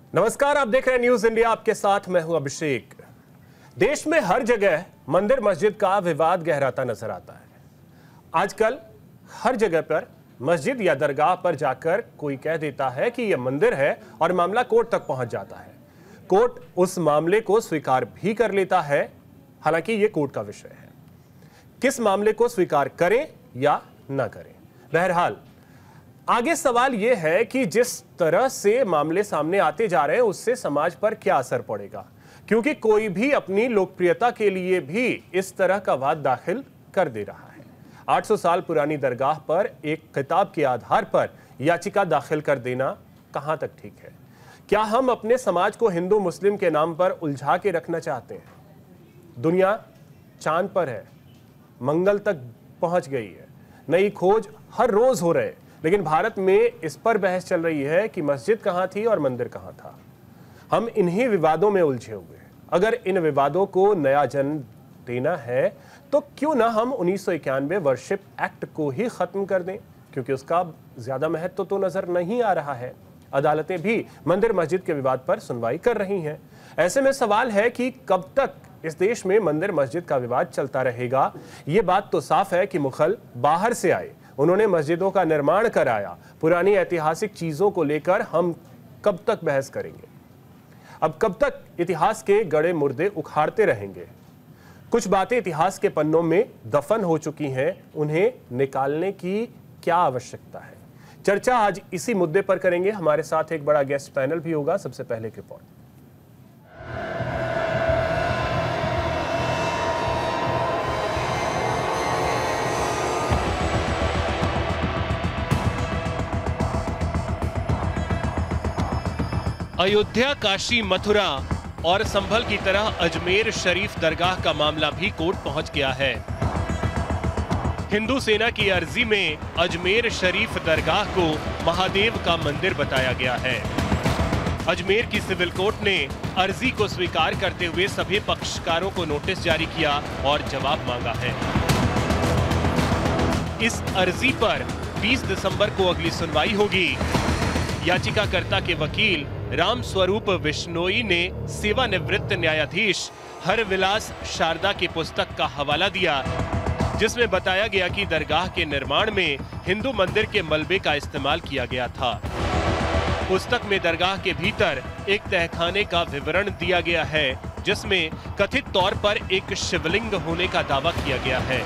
नमस्कार, आप देख रहे हैं न्यूज इंडिया। आपके साथ मैं हूं अभिषेक। देश में हर जगह मंदिर मस्जिद का विवाद गहराता नजर आता है। आजकल हर जगह पर मस्जिद या दरगाह पर जाकर कोई कह देता है कि यह मंदिर है और मामला कोर्ट तक पहुंच जाता है। कोर्ट उस मामले को स्वीकार भी कर लेता है, हालांकि यह कोर्ट का विषय है। किस मामले को स्वीकार करें या ना करें। बहरहाल आगे सवाल यह है कि जिस तरह से मामले सामने आते जा रहे हैं उससे समाज पर क्या असर पड़ेगा, क्योंकि कोई भी अपनी लोकप्रियता के लिए भी इस तरह का वाद दाखिल कर दे रहा है। 800 साल पुरानी दरगाह पर एक किताब के आधार पर याचिका दाखिल कर देना कहां तक ठीक है? क्या हम अपने समाज को हिंदू मुस्लिम के नाम पर उलझा के रखना चाहते हैं? दुनिया चांद पर है, मंगल तक पहुंच गई है, नई खोज हर रोज हो रहे, लेकिन भारत में इस पर बहस चल रही है कि मस्जिद कहां थी और मंदिर कहां था। हम इन्हीं विवादों में उलझे हुए हैं। अगर इन विवादों को नया जन्म देना है तो क्यों ना हम 1991 वर्शिप एक्ट को ही खत्म कर दें, क्योंकि उसका ज्यादा महत्व तो नजर नहीं आ रहा है। अदालतें भी मंदिर मस्जिद के विवाद पर सुनवाई कर रही हैं। ऐसे में सवाल है कि कब तक इस देश में मंदिर मस्जिद का विवाद चलता रहेगा। ये बात तो साफ है कि मुगल बाहर से आए, उन्होंने मस्जिदों का निर्माण कराया। पुरानी ऐतिहासिक चीजों को लेकर हम कब तक बहस करेंगे? अब कब तक इतिहास के गड़े मुर्दे उखाड़ते रहेंगे? कुछ बातें इतिहास के पन्नों में दफन हो चुकी हैं, उन्हें निकालने की क्या आवश्यकता है? चर्चा आज इसी मुद्दे पर करेंगे। हमारे साथ एक बड़ा गेस्ट पैनल भी होगा। सबसे पहले एक रिपोर्ट। अयोध्या, काशी, मथुरा और संभल की तरह अजमेर शरीफ दरगाह का मामला भी कोर्ट पहुंच गया है। हिंदू सेना की अर्जी में अजमेर शरीफ दरगाह को महादेव का मंदिर बताया गया है। अजमेर की सिविल कोर्ट ने अर्जी को स्वीकार करते हुए सभी पक्षकारों को नोटिस जारी किया और जवाब मांगा है। इस अर्जी पर 20 दिसंबर को अगली सुनवाई होगी। याचिकाकर्ता के वकील राम स्वरूप विश्नोई ने सेवानिवृत्त न्यायाधीश हरविलास शारदा की पुस्तक का हवाला दिया, जिसमें बताया गया कि दरगाह के निर्माण में हिंदू मंदिर के मलबे का इस्तेमाल किया गया था। पुस्तक में दरगाह के भीतर एक तहखाने का विवरण दिया गया है, जिसमें कथित तौर पर एक शिवलिंग होने का दावा किया गया है।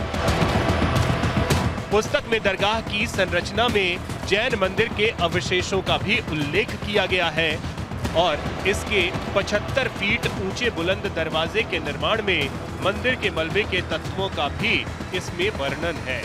पुस्तक में दरगाह की संरचना में जैन मंदिर के अवशेषों का भी उल्लेख किया गया है और इसके 75 फीट ऊंचे बुलंद दरवाजे के निर्माण में मंदिर के मलबे के तत्वों का भी इसमें वर्णन है।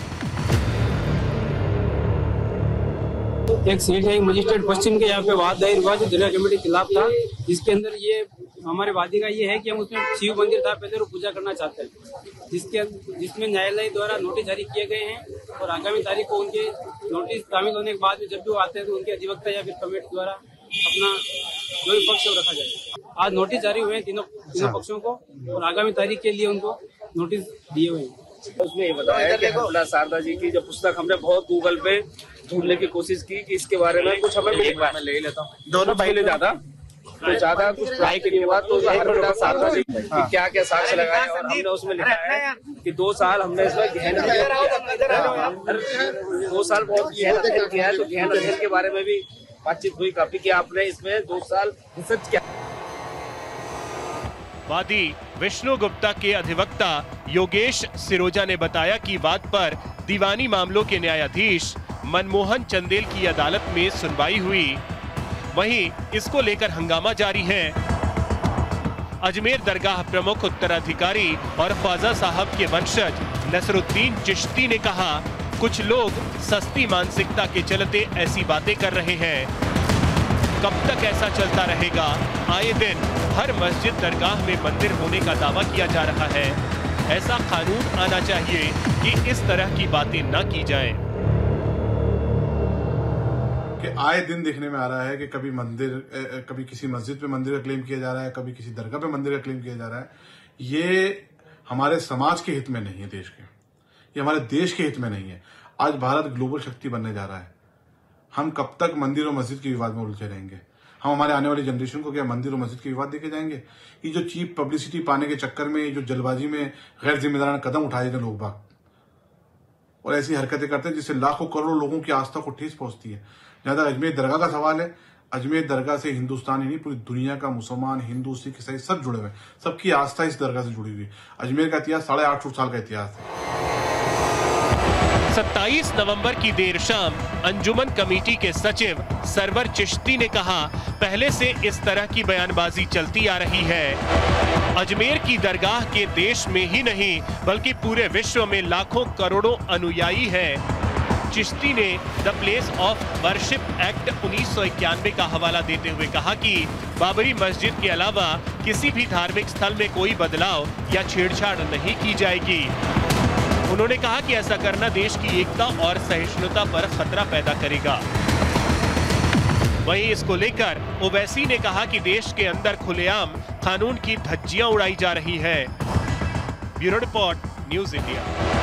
एक सीट है मजिस्ट्रेट पश्चिम के यहाँ पे वाद दायर हुआ जो दरगाह कमेटी के खिलाफ था, जिसके अंदर ये हमारे वादी का ये है कि हम उसमें शिव मंदिर था पहले, वो पूजा करना चाहते हैं, जिसमें न्यायालय द्वारा नोटिस जारी किए गए हैं और आगामी तारीख को उनके नोटिस शामिल होने के बाद जब भी वो आते हैं तो उनके अधिवक्ता या फिर कमेटी द्वारा अपना जो भी पक्ष रखा जाए। आज नोटिस जारी हुए हैं तीनों पक्षों को और आगामी तारीख के लिए उनको नोटिस दिए हुए हैं। उसमें ये बताया कि हरविलास शारदा जी की जो पुस्तक हमने बहुत गूगल पे ढूंढने की कोशिश की कि इसके बारे में कुछ हमें मिल पाए। मैं ले लेता हूँ दोनों पहले ज्यादा कुछ ट्राई के बाद तो हरविलास शारदा जी क्या क्या साक्ष्य लगाए और हमने उसमें लिखा है कि 2 साल हमने इसमें गहन अध्ययन किया। 2 साल बहुत गहन अध्ययन किया है, तो गहन अध्ययन के बारे में भी बातचीत हुई काफी कि आपने इसमें 2 साल रिसर्च किया। वादी विष्णु गुप्ता के अधिवक्ता योगेश सिरोजा ने बताया कि वाद पर दीवानी मामलों के न्यायाधीश मनमोहन चंदेल की अदालत में सुनवाई हुई। वहीं इसको लेकर हंगामा जारी है। अजमेर दरगाह प्रमुख उत्तराधिकारी और ख्वाजा साहब के वंशज नसरुद्दीन चिश्ती ने कहा, कुछ लोग सस्ती मानसिकता के चलते ऐसी बातें कर रहे हैं। कब तक ऐसा चलता रहेगा? आए दिन हर मस्जिद दरगाह में मंदिर होने का दावा किया जा रहा है। ऐसा कानून आना चाहिए कि इस तरह की बातें न की जाएं। कि आए दिन देखने में आ रहा है कि कभी किसी मस्जिद पे मंदिर का क्लेम किया जा रहा है, कभी किसी दरगाह पे मंदिर का क्लेम किया जा रहा है। ये हमारे समाज के हित में नहीं है, देश के, ये हमारे देश के हित में नहीं है। आज भारत ग्लोबल शक्ति बनने जा रहा है। हम कब तक मंदिर और मस्जिद के विवाद में उलझे रहेंगे? हम हमारे आने वाली जनरेशन को क्या मंदिर और मस्जिद के विवाद देके जाएंगे? ये जो चीप पब्लिसिटी पाने के चक्कर में, जो जल्दबाजी में गैर जिम्मेदाराना कदम उठाए थे लोग बाग और ऐसी हरकतें करते हैं जिससे लाखों करोड़ों लोगों की आस्था को ठेस पहुंचती है। जहां तक अजमेर दरगाह का सवाल है, अजमेर दरगाह से हिंदुस्तान ही नहीं पूरी दुनिया का मुसलमान, हिंदू, सिख, ईसाई सब जुड़े हुए हैं। सबकी आस्था इस दरगाह से जुड़ी हुई है। अजमेर का इतिहास 850 साल का इतिहास है। 27 नवंबर की देर शाम अंजुमन कमेटी के सचिव सरवर चिश्ती ने कहा, पहले से इस तरह की बयानबाजी चलती आ रही है। अजमेर की दरगाह के देश में ही नहीं बल्कि पूरे विश्व में लाखों करोड़ों अनुयायी हैं। चिश्ती ने the place of worship act 1991 का हवाला देते हुए कहा कि बाबरी मस्जिद के अलावा किसी भी धार्मिक स्थल में कोई बदलाव या छेड़छाड़ नहीं की जाएगी। उन्होंने कहा कि ऐसा करना देश की एकता और सहिष्णुता पर खतरा पैदा करेगा। वहीं इसको लेकर ओवैसी ने कहा कि देश के अंदर खुलेआम कानून की धज्जियां उड़ाई जा रही है। Bureau report, news India.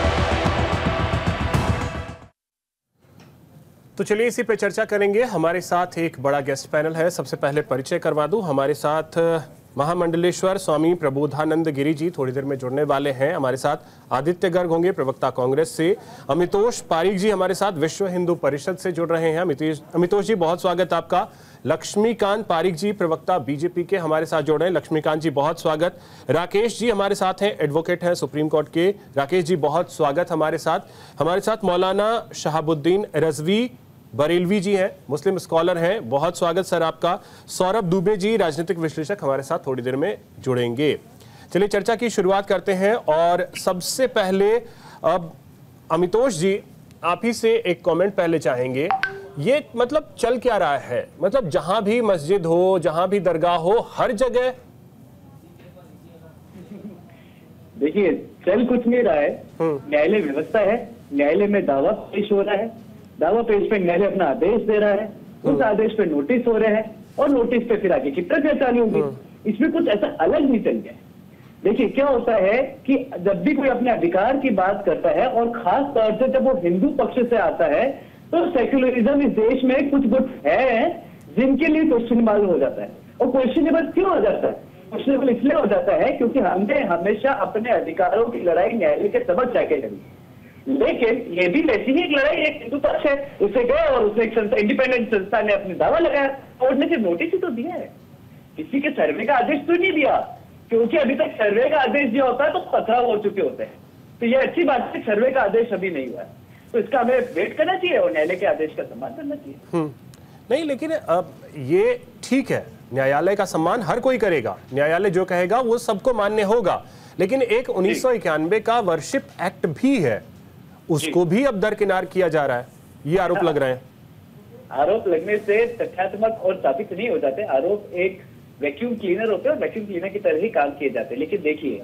तो चलिए इसी पे चर्चा करेंगे। हमारे साथ एक बड़ा गेस्ट पैनल है। सबसे पहले परिचय करवा दूं, हमारे साथ महामंडलेश्वर स्वामी प्रबोधानंद गिरी जी थोड़ी देर में जुड़ने वाले हैं। हमारे साथ आदित्य गर्ग होंगे, प्रवक्ता कांग्रेस से। अमितोष पारीक जी हमारे साथ विश्व हिंदू परिषद से जुड़ रहे हैं। अमितोष जी बहुत स्वागत आपका। लक्ष्मीकांत पारीक जी प्रवक्ता बीजेपी के हमारे साथ जुड़ रहे हैं। लक्ष्मीकांत जी बहुत स्वागत। राकेश जी हमारे साथ हैं, एडवोकेट हैं सुप्रीम कोर्ट के। राकेश जी बहुत स्वागत हमारे साथ मौलाना शहाबुद्दीन रजवी बरेलवी जी हैं, मुस्लिम स्कॉलर हैं, बहुत स्वागत सर आपका। सौरभ दुबे जी राजनीतिक विश्लेषक हमारे साथ थोड़ी देर में जुड़ेंगे। चलिए चर्चा की शुरुआत करते हैं और सबसे पहले अब अमितोष जी आप ही से एक कमेंट पहले चाहेंगे। ये मतलब चल क्या रहा है? मतलब जहां भी मस्जिद हो, जहां भी दरगाह हो, हर जगह देखिए चल कुछ नहीं रहा है। न्यायालय व्यवस्था है, न्यायालय में दावा पेश हो रहा है, दावा पेश पे न्यायालय अपना आदेश दे रहा है, उस आदेश पे नोटिस हो रहे हैं और नोटिस पे फिर आगे की प्रक्रिया चालू होगी। इसमें कुछ ऐसा अलग नहीं चल गया। देखिए क्या होता है कि जब भी कोई अपने अधिकार की बात करता है और खास तौर से जब वो हिंदू पक्ष से आता है तो सेक्युलरिज्म इस देश में कुछ गुट है जिनके लिए क्वेश्चनेबल हो जाता है। और क्वेश्चनेबल क्यों हो जाता है? क्वेश्चनेबल इसलिए हो जाता है क्योंकि हमने हमेशा अपने अधिकारों की लड़ाई न्यायालय के समझ जाके लड़ी, लेकिन ये भी वैसी ही एक लड़ाई एक हिंदू पक्ष है, उसे गए और उसने एक इंडिपेंडेंट संस्था ने अपने दावा लगाया, कोर्ट ने सिर्फ नोटिस ही तो दिया है, किसी के सर्वे का आदेश तो नहीं दिया, क्योंकि अभी तक सर्वे का आदेश दिया होता है तो पथराव हो चुके होते हैं। तो ये अच्छी बात है, सर्वे का आदेश अभी नहीं हुआ है, तो इसका हमें वेट करना चाहिए और न्यायालय के आदेश का सम्मान करना चाहिए। नहीं, लेकिन अब ये ठीक है, न्यायालय का सम्मान हर कोई करेगा, न्यायालय जो कहेगा वो सबको मान्य होगा, लेकिन एक 1991 का वर्शिप एक्ट भी है, उसको भी अब दरकिनार किया जा रहा है, ये आरोप लग रहे हैं। आरोप लगने से तथ्यात्मक और साबित नहीं हो जाते। आरोप एक वैक्यूम क्लीनर होते हैं, वैक्यूम क्लीनर की तरह ही काम किए जाते हैं। लेकिन देखिए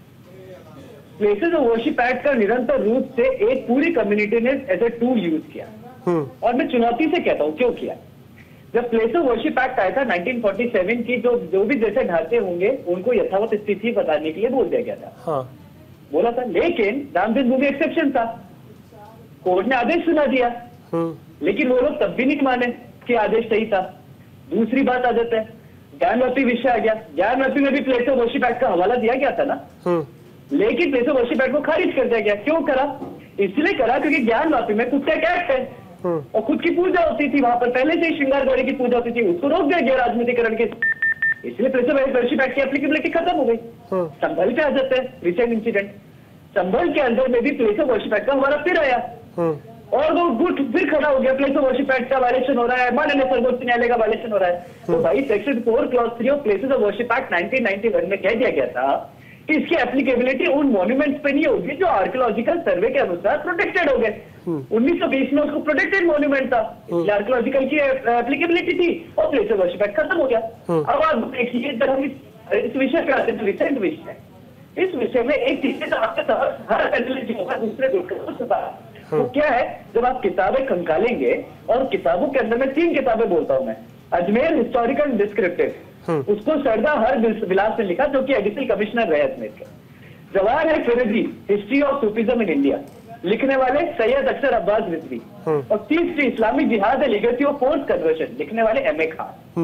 प्लेसेस ऑफ वर्शिप एक्ट का निरंतर रूप से एक पूरी कम्युनिटी ने एज ए टूल यूज किया, और मैं चुनौती से कहता हूँ क्यों किया। जब प्लेस ऑफ वर्शिप एक्ट आया था 1947 की, जो भी जैसे ढांचे होंगे उनको यथावत स्थिति बताने के लिए बोल दिया गया था। हाँ। बोला था, लेकिन राम जन्मभूमि एक्सेप्शन था, कोर्ट ने आदेश सुना दिया, लेकिन वो लोग तब भी नहीं माने कि आदेश सही था। दूसरी बात आ जाता है, ज्ञानव्यापी विषय आ गया। ज्ञानव्यापी में भी प्लेस ऑफ वर्शिप एक्ट का हवाला दिया गया था ना, लेकिन प्लेस ऑफ वर्शिप एक्ट को खारिज कर दिया गया। क्यों करा? इसलिए करा क्योंकि ज्ञानव्यापी में खुद का एक एक्ट है और खुद की पूजा होती थी, वहां पर पहले से ही श्रृंगार गौरी की पूजा होती थी, उसको रोक दिया गया राजनीतिकरण के, इसलिए प्लेस ऑफ वर्शिप एक्ट की एप्लीकेबिलिटी खत्म हो गई। संभल पे आ जाते हैं, रिसेंट इंसिडेंट संभल के अंदर में भी प्लेस ऑफ वर्शिप एक्ट का हमारा फिर आया और वो गुट फिर खड़ा हो गया, प्लेस ऑफ वर्शिप एक्ट का वायलेशन हो रहा है, माननीय सर्वोच्च न्यायालय का वायलेशन हो रहा है। तो भाई section 4 clause 3 of places of worship act 1991 में कह दिया गया था कि इसकी एप्लीकेबिलिटी उन मॉन्यूमेंट्स पे नहीं होगी जो आर्कियोलॉजिकल सर्वे के अनुसार प्रोटेक्टेड हो गए। 1920 में उसको प्रोटेक्टेड मॉन्यूमेंट था, इसलिए आर्कियोलॉजिकल की एप्लीकेबिलिटी थी और प्लेस ऑफ वर्शिप एक्ट खत्म हो गया। अब आप देखिए जब हम इस विषय पे आते हैं, रिसेंट विषय है, इस विषय में एक चीज तो आपके साथ हर पैनलिस्ट होगा, दूसरे वो क्या है, जब आप किताबें खंगालेंगे और किताबों के अंदर में 3 किताबें बोलता हूं मैं, अजमेर हिस्टोरिकल डिस्क्रिप्टिव, उसको सरदार हर विलास ने लिखा जो कि एडिशनल कमिश्नर रहे अजमेर के। जवाहर है Firozi, history of Sufism in India, लिखने वाले सैयद अख्तर अब्बास रिजवी, और तीसरी इस्लामिक जिहाद है, लीगेसी ऑफ फोर्स कन्वर्शन, लिखने वाले M.A. खान।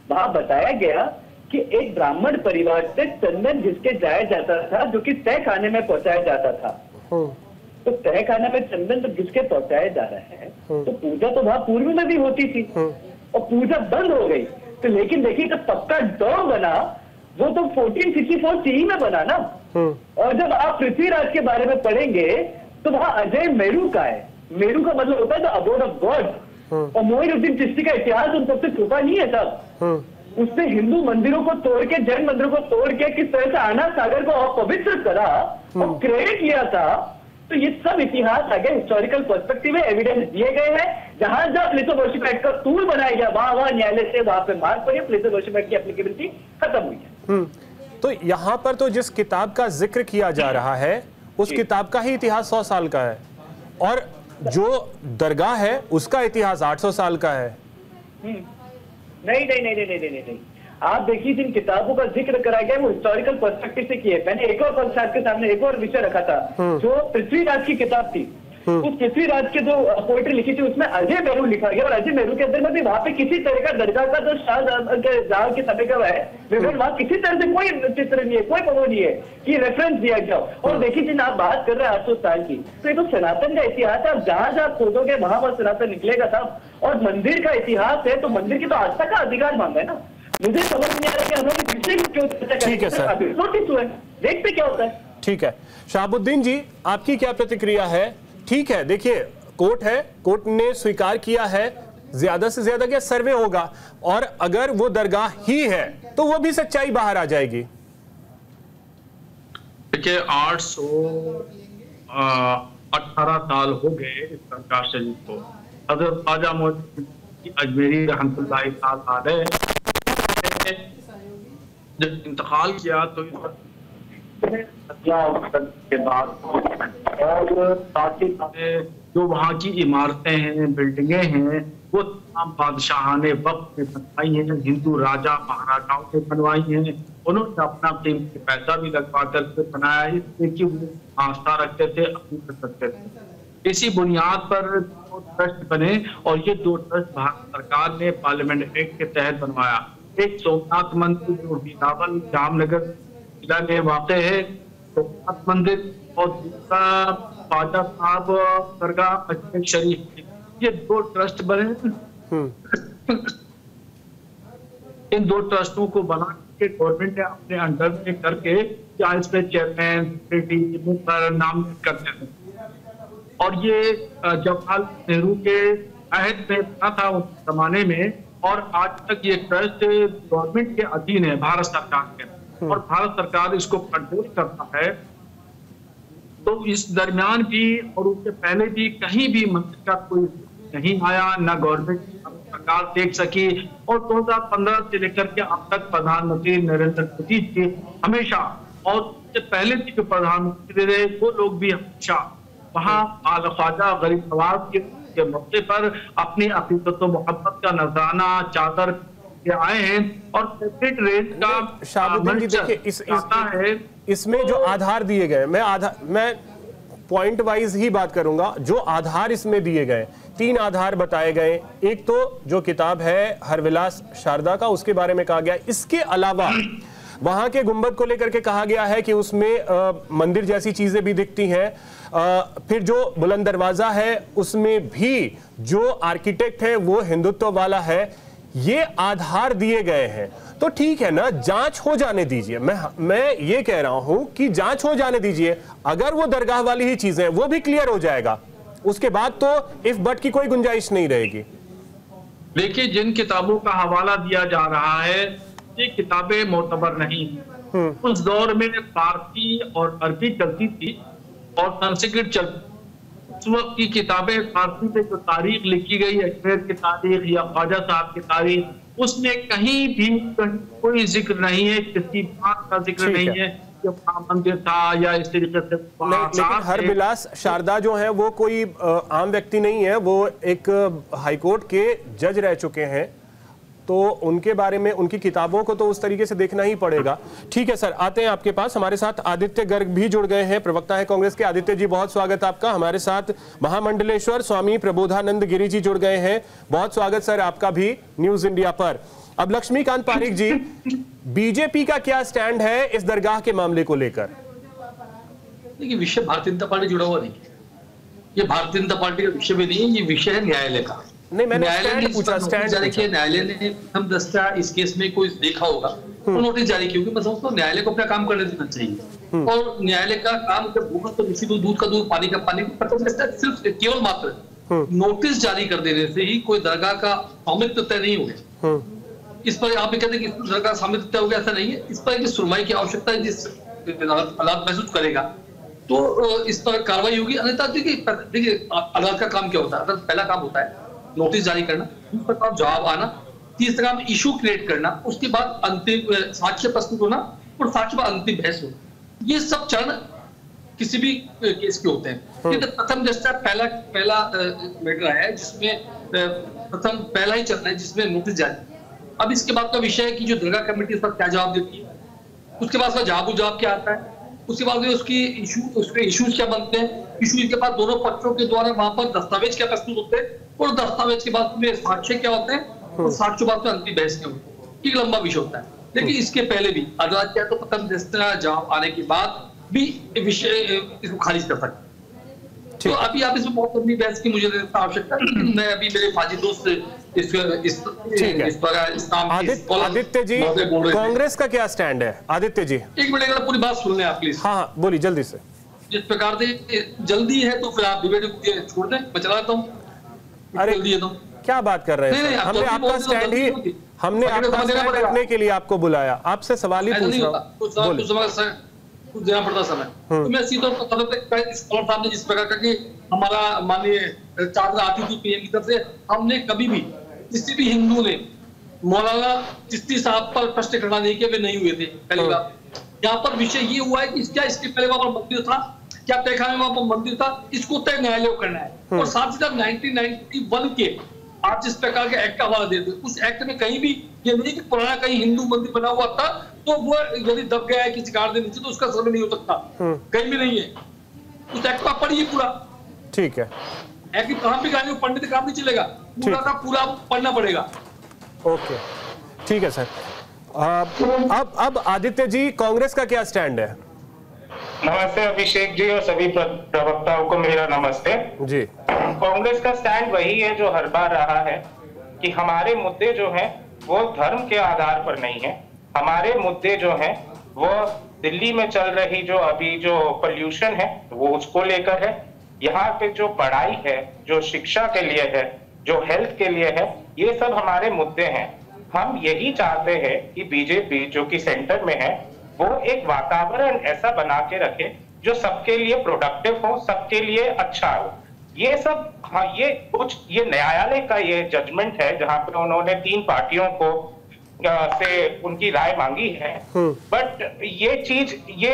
वहां बताया गया कि एक ब्राह्मण परिवार से चंदन जिसके जाया जाता था, जो कि तय खाने में पहुंचाया जाता था, तो तय खाने में चंदन तो जिसके पहुंचाया जा रहा है, तो पूजा तो वहां पूर्व में भी होती थी और पूजा बंद हो गई। तो लेकिन देखिए तो पक्का डॉ बना वो तो 1464 CE में बना ना। और जब आप पृथ्वीराज के बारे में पढ़ेंगे तो वहां अजय मेरू का है। मेरू का मतलब होता है द अबोर्ड ऑफ गॉड। और मोइनुद्दीन चिश्ती का इतिहास उन सबसे छुपा नहीं है साहब। उसने हिंदू मंदिरों को तोड़ के, जैन मंदिरों को तोड़ के किस तरह से आना सागर को अपवित्र करा और क्रेडिट लिया था। तो ये सब इतिहास आगे हिस्टोरिकल पर्सपेक्टिव में एविडेंस दिए गए हैं। जहां जहां प्लेस ऑफ वर्शिप एक्ट का टूल बनाया गया वहां न्यायालय से वहां पे मार्क पड़ी, प्लेस ऑफ वर्शिप एक्ट की एप्लीकेबिलिटी खत्म हुई है। तो यहाँ पर तो जिस किताब का जिक्र किया जा रहा है उस किताब का ही इतिहास 100 साल का है और जो दरगाह है उसका इतिहास 800 साल का है। नहीं, आप देखिए जिन किताबों का जिक्र कराया गया वो हिस्टोरिकल पर्सपेक्टिव से किए। मैंने एक और पक्ष आपके सामने एक और विषय रखा था जो पृथ्वीराज की किताब थी। उस पृथ्वीराज के जो पोएट्री लिखी थी उसमें अजय मेरू लिखा गया और अजय मेरू के अंदर में भी वहां पे किसी तरह का दरगाह का जो शाहजहां के समय का है वहां किसी तरह से कोई चित्र नहीं है, कोई पवो नहीं है कि रेफरेंस दिया गया। और देखिए जिन आप बात कर रहे हैं 800 साल की, तो ये तो सनातन का इतिहास है। आप जहां जहां खोदोगे वहां वहां सनातन निकलेगा साहब। और मंदिर का इतिहास है तो मंदिर की तो आस्था का अधिकार मांगा है ना। मुझे समझ नहीं आ रहा कि हम लोग पिछले क्यों चर्चा करें। ठीक है सर, नोटिस हुआ है, देखते क्या होता है। ठीक है शहाबुद्दीन जी, आपकी क्या प्रतिक्रिया है? ठीक है, देखिए कोर्ट है, कोर्ट ने स्वीकार किया है ज्यादा से ज्यादा क्या सर्वे होगा और अगर वो दरगाह ही है तो वो भी सच्चाई बाहर आ जाएगी। देखिए 818 साल हो गए इस सरकार शरीफ को। हजरत ख्वाजा मोइनुद्दीन अजमेरी रहमतुल्लाह अलैह जब इंतकाल किया तो के बाद और साथ ही जो वहाँ की इमारतें हैं, बिल्डिंगें हैं, वो तमाम बादशाहाने वक्त में बनवाई हैं, हिंदू राजा महाराजाओं ने बनवाई हैं। उन्होंने अपना कीमती पैसा भी लगवा करके बनाया, इसलिए कि वो आस्था रखते थे, अपनी रखते थे। इसी बुनियाद पर 2 ट्रस्ट बने और ये 2 ट्रस्ट भारत सरकार ने पार्लियामेंट एक्ट के तहत बनवाया। एक सोमनाथ मंदिर जो बीनावल जामनगर जिला में वाक़ है, सोमनाथ मंदिर, और दूसरा ख्वाजा साहब दरगाह अजमेर शरीफ। ये 2 ट्रस्ट बने। इन 2 ट्रस्टों को बना के गवर्नमेंट ने अपने अंडर में करके क्या इसमें चेयरमैन मुकर नाम करते थे। और ये जवाहरलाल नेहरू के अहद में बना था उस जमाने में और आज तक ये ट्रस्ट गवर्नमेंट के अधीन है, भारत सरकार के, और भारत सरकार इसको कंट्रोल करता है। तो इस दरमियान भी और उससे पहले भी कहीं भी मंदिर का कोई नहीं आया, ना गवर्नमेंट सरकार देख सकी। और 2015 से लेकर के अब तक प्रधानमंत्री नरेंद्र मोदी जी हमेशा, और उससे पहले भी जो प्रधानमंत्री रहे वो लोग भी हमेशा वहाँ आला ख्वाजा गरीब नवाज के मौके पर अपनी अकीदत मोहब्बत का नजराना चादर के आए हैं। और सेपरेट रेंज का शहाबुद्दीन जी देखिए इसमें जो आधार दिए गए, मैं पॉइंट वाइज ही बात करूंगा। जो आधार इसमें दिए गए 3 आधार बताए गए। एक तो जो किताब है हरविलास शारदा का, उसके बारे में कहा गया। इसके अलावा वहां के गुंबद को लेकर के कहा गया है कि उसमें मंदिर जैसी चीजें भी दिखती हैं। फिर जो बुलंद दरवाजा है उसमें भी जो आर्किटेक्ट है वो हिंदुत्व वाला है। ये आधार दिए गए हैं तो ठीक है ना, जांच हो जाने दीजिए। मैं ये कह रहा हूं कि जांच हो जाने दीजिए। अगर वो दरगाह वाली ही चीजें वो भी क्लियर हो जाएगा, उसके बाद तो इफ बट की कोई गुंजाइश नहीं रहेगी। देखिए जिन किताबों का हवाला दिया जा रहा है ये किताबें मोतबर नहीं। उस दौर में फारसी और अरबी चलती थी और संस्कृत चलती। उस वक्त की किताबें फारसी में जो तारीख लिखी गई, अजमेर की तारीख या ख्वाजा साहब की तारीख, उसमें कहीं भी कोई जिक्र नहीं है, किसी बात का जिक्र नहीं है कि वहाँ मंदिर था या इस तरीके से। लेकिन हरविलास शारदा जो है वो कोई आम व्यक्ति नहीं है, वो एक हाईकोर्ट के जज रह चुके हैं, तो उनके बारे में उनकी किताबों को तो उस तरीके से देखना ही पड़ेगा। ठीक है सर, आते हैं आपके पास। हमारे साथ आदित्य गर्ग भी जुड़ गए हैं, प्रवक्ता है कांग्रेस के। आदित्य जी बहुत स्वागत आपका। हमारे साथ महामंडलेश्वर स्वामी प्रबोधानंद गिरी जी जुड़ गए हैं, बहुत स्वागत सर आपका भी न्यूज इंडिया पर। अब लक्ष्मीकांत पारिक जी, बीजेपी का क्या स्टैंड है इस दरगाह के मामले को लेकर? देखिए, विषय भारतीय जनता पार्टी जुड़ा हुआ नहीं है, ये भारतीय जनता पार्टी का विषय भी नहीं है, ये विषय है न्यायालय का। नहीं, मैंने न्यायालय ने पूछा, न्यायालय ने हम दस्ता इस केस में कोई देखा होगा तो नोटिस जारी की होगी। मैं समझता हूँ न्यायालय को अपना काम करने देना चाहिए, और न्यायालय का काम जब होगा तो इसी दूध का दूध पानी का पानी, सिर्फ केवल मात्र नोटिस जारी कर देने से ही कोई दरगाह का स्वामित्व तय नहीं हो गया। इस पर आप ये कहते हैं कि दरगाह स्वामित्व तय हो गया, ऐसा नहीं है। इस पर सुनवाई की आवश्यकता है, जिस अदालत महसूस करेगा तो इस पर कार्रवाई होगी। अन्यथा देखिए अदालत का काम क्या होता है, अदालत पहला काम होता है नोटिस जारी करना, दूसरा काम जवाब आना, तीसरा काम इशू क्रिएट करना, उसके बाद अंतिम साक्ष्य प्रस्तुत होना और साक्ष्य पर अंतिम बहस होना। ये सब चरण किसी भी केस के होते हैं। ये तो प्रथम दृष्टया पहला मैटर है जिसमें प्रथम पहला ही चरण है जिसमें नोटिस जारी। अब इसके बाद का विषय है कि जो दरगाह कमेटी इस पर क्या जवाब देती है, उसके बाद का जवाब क्या आता है, उसके बाद उसके इश्यूज क्या बनते हैं, इशू के बाद दोनों पक्षों के द्वारा वहां पर दस्तावेज क्या प्रस्तुत होते हैं, और दस्तावेज के बाद में साक्ष्य क्या होते हैं, और साक्ष्य बाद में अंतिम बहस क्या होती है। एक लंबा विषय होता है। लेकिन इसके पहले भी अदालत क्या तो प्रथम दृष्टया जवाब आने के बाद भी विषय इसको खारिज कर सकते हैं। तो अभी आप इसमें बहुत लंबी बहस की मुझे आवश्यकता है, लेकिन मैं अभी मेरे फाजी दोस्त आदित्य जी, कांग्रेस का क्या स्टैंड है? आदित्य जी, एक मिनट, अगर पूरी बात सुन लें आप प्लीज। हाँ, बोलिए जल्दी से। जिस प्रकार से जल्दी है तो फिर आप डिबेट छोड़ दें, मैं चलाता हूँ। अरे जल्दी है तो क्या बात कर रहे हैं? हमने आपका स्टैंड ही हमने आपका स्टैंड रखने के लिए आपको बुलाया, आपसे सवाल ही पूछ रहा हूँ। कुछ देना पड़ता समय। तो मैं सीधा साहब ने जिस प्रकार का कि हमारा माननीय चादर आती थी पीएम की तरफ से, हमने कभी भी किसी भी हिंदू ने मौलाना चिश्ती साहब पर प्रश्न खड़ा नहीं किया, वे नहीं हुए थे। पहली बात यहाँ पर विषय ये हुआ है कि क्या इसके पहले वहां पर मंदिर था, क्या तय खाने वहां पर मंदिर था, इसको तय न्यायालय को करना है। और साथ ही साथ 1991 के आप जिस प्रकार के एक्ट का हवाला देते, उस एक्ट में कहीं भी ये नहीं कि पुराना कहीं हिंदू मंदिर बना हुआ था तो वो यदि दब गया है किसी गार्ड के नीचे तो उसका सर्वे नहीं हो सकता, कहीं भी नहीं है। उस एक्ट का पढ़िए पूरा, ठीक है। एक्ट कहां भी गाने पंडित काम नहीं चलेगा, पूरा का पूरा पढ़ना पड़ेगा। ओके, ठीक है सर। अब आदित्य जी, कांग्रेस का क्या स्टैंड है? नमस्ते अभिषेक जी और सभी प्रवक्ताओं को मेरा नमस्ते जी। कांग्रेस का स्टैंड वही है जो हर बार रहा है कि हमारे मुद्दे जो हैं वो धर्म के आधार पर नहीं है। हमारे मुद्दे जो हैं वो दिल्ली में चल रही जो अभी जो पोल्यूशन है वो उसको लेकर है, यहाँ पे जो पढ़ाई है, जो शिक्षा के लिए है, जो हेल्थ के लिए है, ये सब हमारे मुद्दे हैं। हम यही चाहते हैं कि बीजेपी जो कि सेंटर में है वो एक वातावरण ऐसा बना के रखे जो सबके लिए प्रोडक्टिव हो, सबके लिए अच्छा हो। ये सब हाँ, ये न्यायालय का ये जजमेंट है जहां पे उन्होंने 3 पार्टियों को से उनकी राय मांगी है। बट ये चीज ये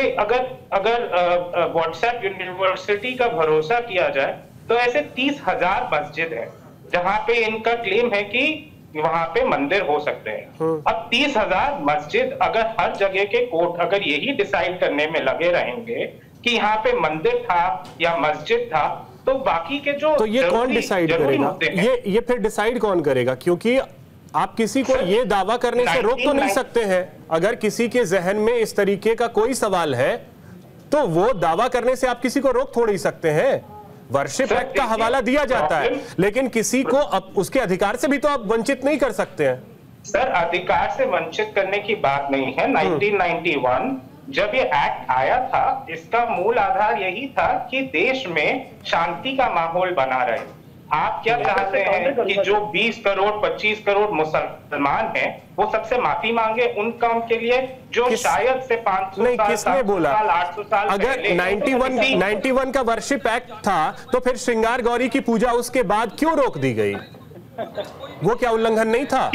अगर व्हाट्सएप यूनिवर्सिटी का भरोसा किया जाए तो ऐसे 30,000 मस्जिद है जहां पे इनका क्लेम है कि वहां पे मंदिर हो सकते हैं। अब 30,000 मस्जिद अगर हर जगह के कोर्ट अगर यही डिसाइड करने में लगे रहेंगे कि यहाँ पे मंदिर था या मस्जिद था तो बाकी के जो तो ये कौन डिसाइड करेगा? ये फिर डिसाइड कौन करेगा? क्योंकि आप किसी को ये दावा करने से रोक तो नहीं सकते हैं। अगर किसी के जहन में इस तरीके का कोई सवाल है तो वो दावा करने से आप किसी को रोक थोड़ी ही सकते हैं। वर्शिप एक्ट का हवाला दिया जाता है, लेकिन किसी को अब उसके अधिकार से भी तो आप वंचित नहीं कर सकते हैं। सर, अधिकार से वंचित करने की बात नहीं है। 1991 जब ये एक्ट आया था, इसका मूल आधार यही था कि देश में शांति का माहौल बना रहे। आप क्या चाहते हैं कि जो 20 करोड़ 25 करोड़ मुसलमान हैं वो सबसे माफी मांगे उन काम के लिए जो शायद से 500 नहीं, किसने बोला? 800 साल अगर 91 का वर्शिप एक्ट था तो फिर श्रृंगार गौरी की पूजा उसके बाद क्यों रोक दी गई? वो क्या उल्लंघन नहीं था?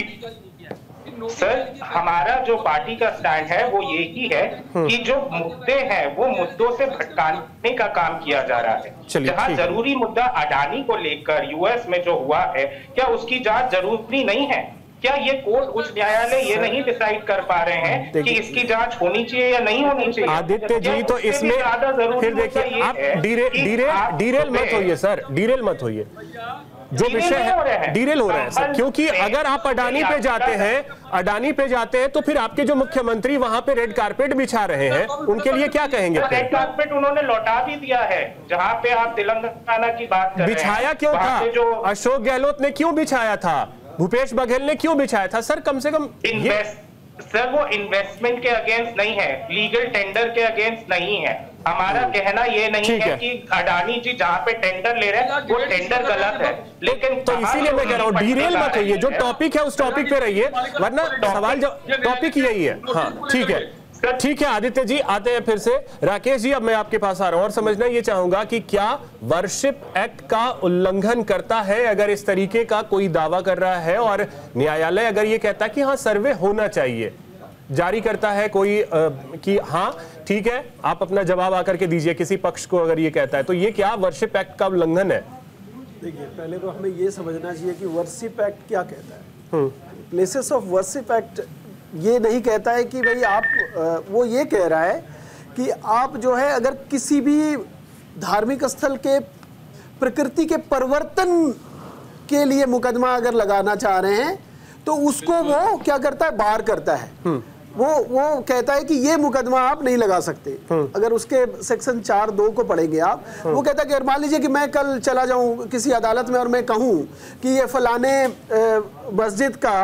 सर, हमारा जो पार्टी का स्टैंड है वो यही है कि जो मुद्दे हैं वो मुद्दों से भटकाने का काम किया जा रहा है। जहां जरूरी मुद्दा अडानी को लेकर यूएस में जो हुआ है, क्या उसकी जांच जरूरी नहीं है? क्या ये कोर्ट उच्च न्यायालय ये नहीं डिसाइड कर पा रहे हैं कि इसकी जांच होनी चाहिए या नहीं होनी चाहिए? आदित्य जी, तो इसमें फिर देखिए, आप डीरेल मत होइए सर, डीरेल मत होइए। जो विषय है डीरेल हो रहा है सर, क्योंकि अगर आप अडानी पे जाते हैं तो फिर आपके जो मुख्यमंत्री वहां पे रेड कारपेट बिछा रहे हैं, उनके लिए क्या कहेंगे? रेड कारपेट उन्होंने लौटा भी दिया है। जहां पे आप तेलंगाना की बात कर रहे हैं, बिछाया क्यों था? अशोक गहलोत ने क्यों बिछाया था? भूपेश बघेल ने क्यों बिछाया था? सर कम से कम सर वो इन्वेस्टमेंट के अगेंस्ट नहीं है, लीगल टेंडर के अगेंस्ट नहीं है। हमारा कहना ये नहीं है कि अडानी जी जहाँ पे टेंडर ले रहे हैं वो टेंडर गलत है, लेकिन तो इसीलिए मैं कह रहा हूँ डीरेल मत होइए, जो टॉपिक है उस टॉपिक पे रहिए, वरना सवाल जो टॉपिक यही है। हाँ ठीक है आदित्य जी, आते हैं फिर से। राकेश जी, अब मैं आपके पास आ रहा हूं और समझना ये चाहूंगा कि क्या वर्शिप एक्ट का उल्लंघन करता है अगर इस तरीके का कोई दावा कर रहा है और न्यायालय अगर ये कहता है कि हाँ सर्वे होना चाहिए, जारी करता है कोई कि हाँ ठीक है आप अपना जवाब आकर के दीजिए किसी पक्ष को, अगर ये कहता है तो ये क्या वर्शिप एक्ट का उल्लंघन है? देखिए पहले तो हमें ये समझना चाहिए कि वर्शिप एक्ट क्या कहता है। प्लेसेस ऑफ वर्शिप एक्ट ये नहीं कहता है कि भाई आप वो ये कह रहा है कि आप जो है अगर किसी भी धार्मिक स्थल के प्रकृति के परिवर्तन के लिए मुकदमा अगर लगाना चाह रहे हैं तो उसको वो क्या करता है, बार करता है। वो कहता है कि ये मुकदमा आप नहीं लगा सकते। अगर उसके सेक्शन 4(2) को पढ़ेंगे आप, वो कहता है कि मान लीजिए कि मैं कल चला जाऊं किसी अदालत में और मैं कहूं कि ये फलाने मस्जिद का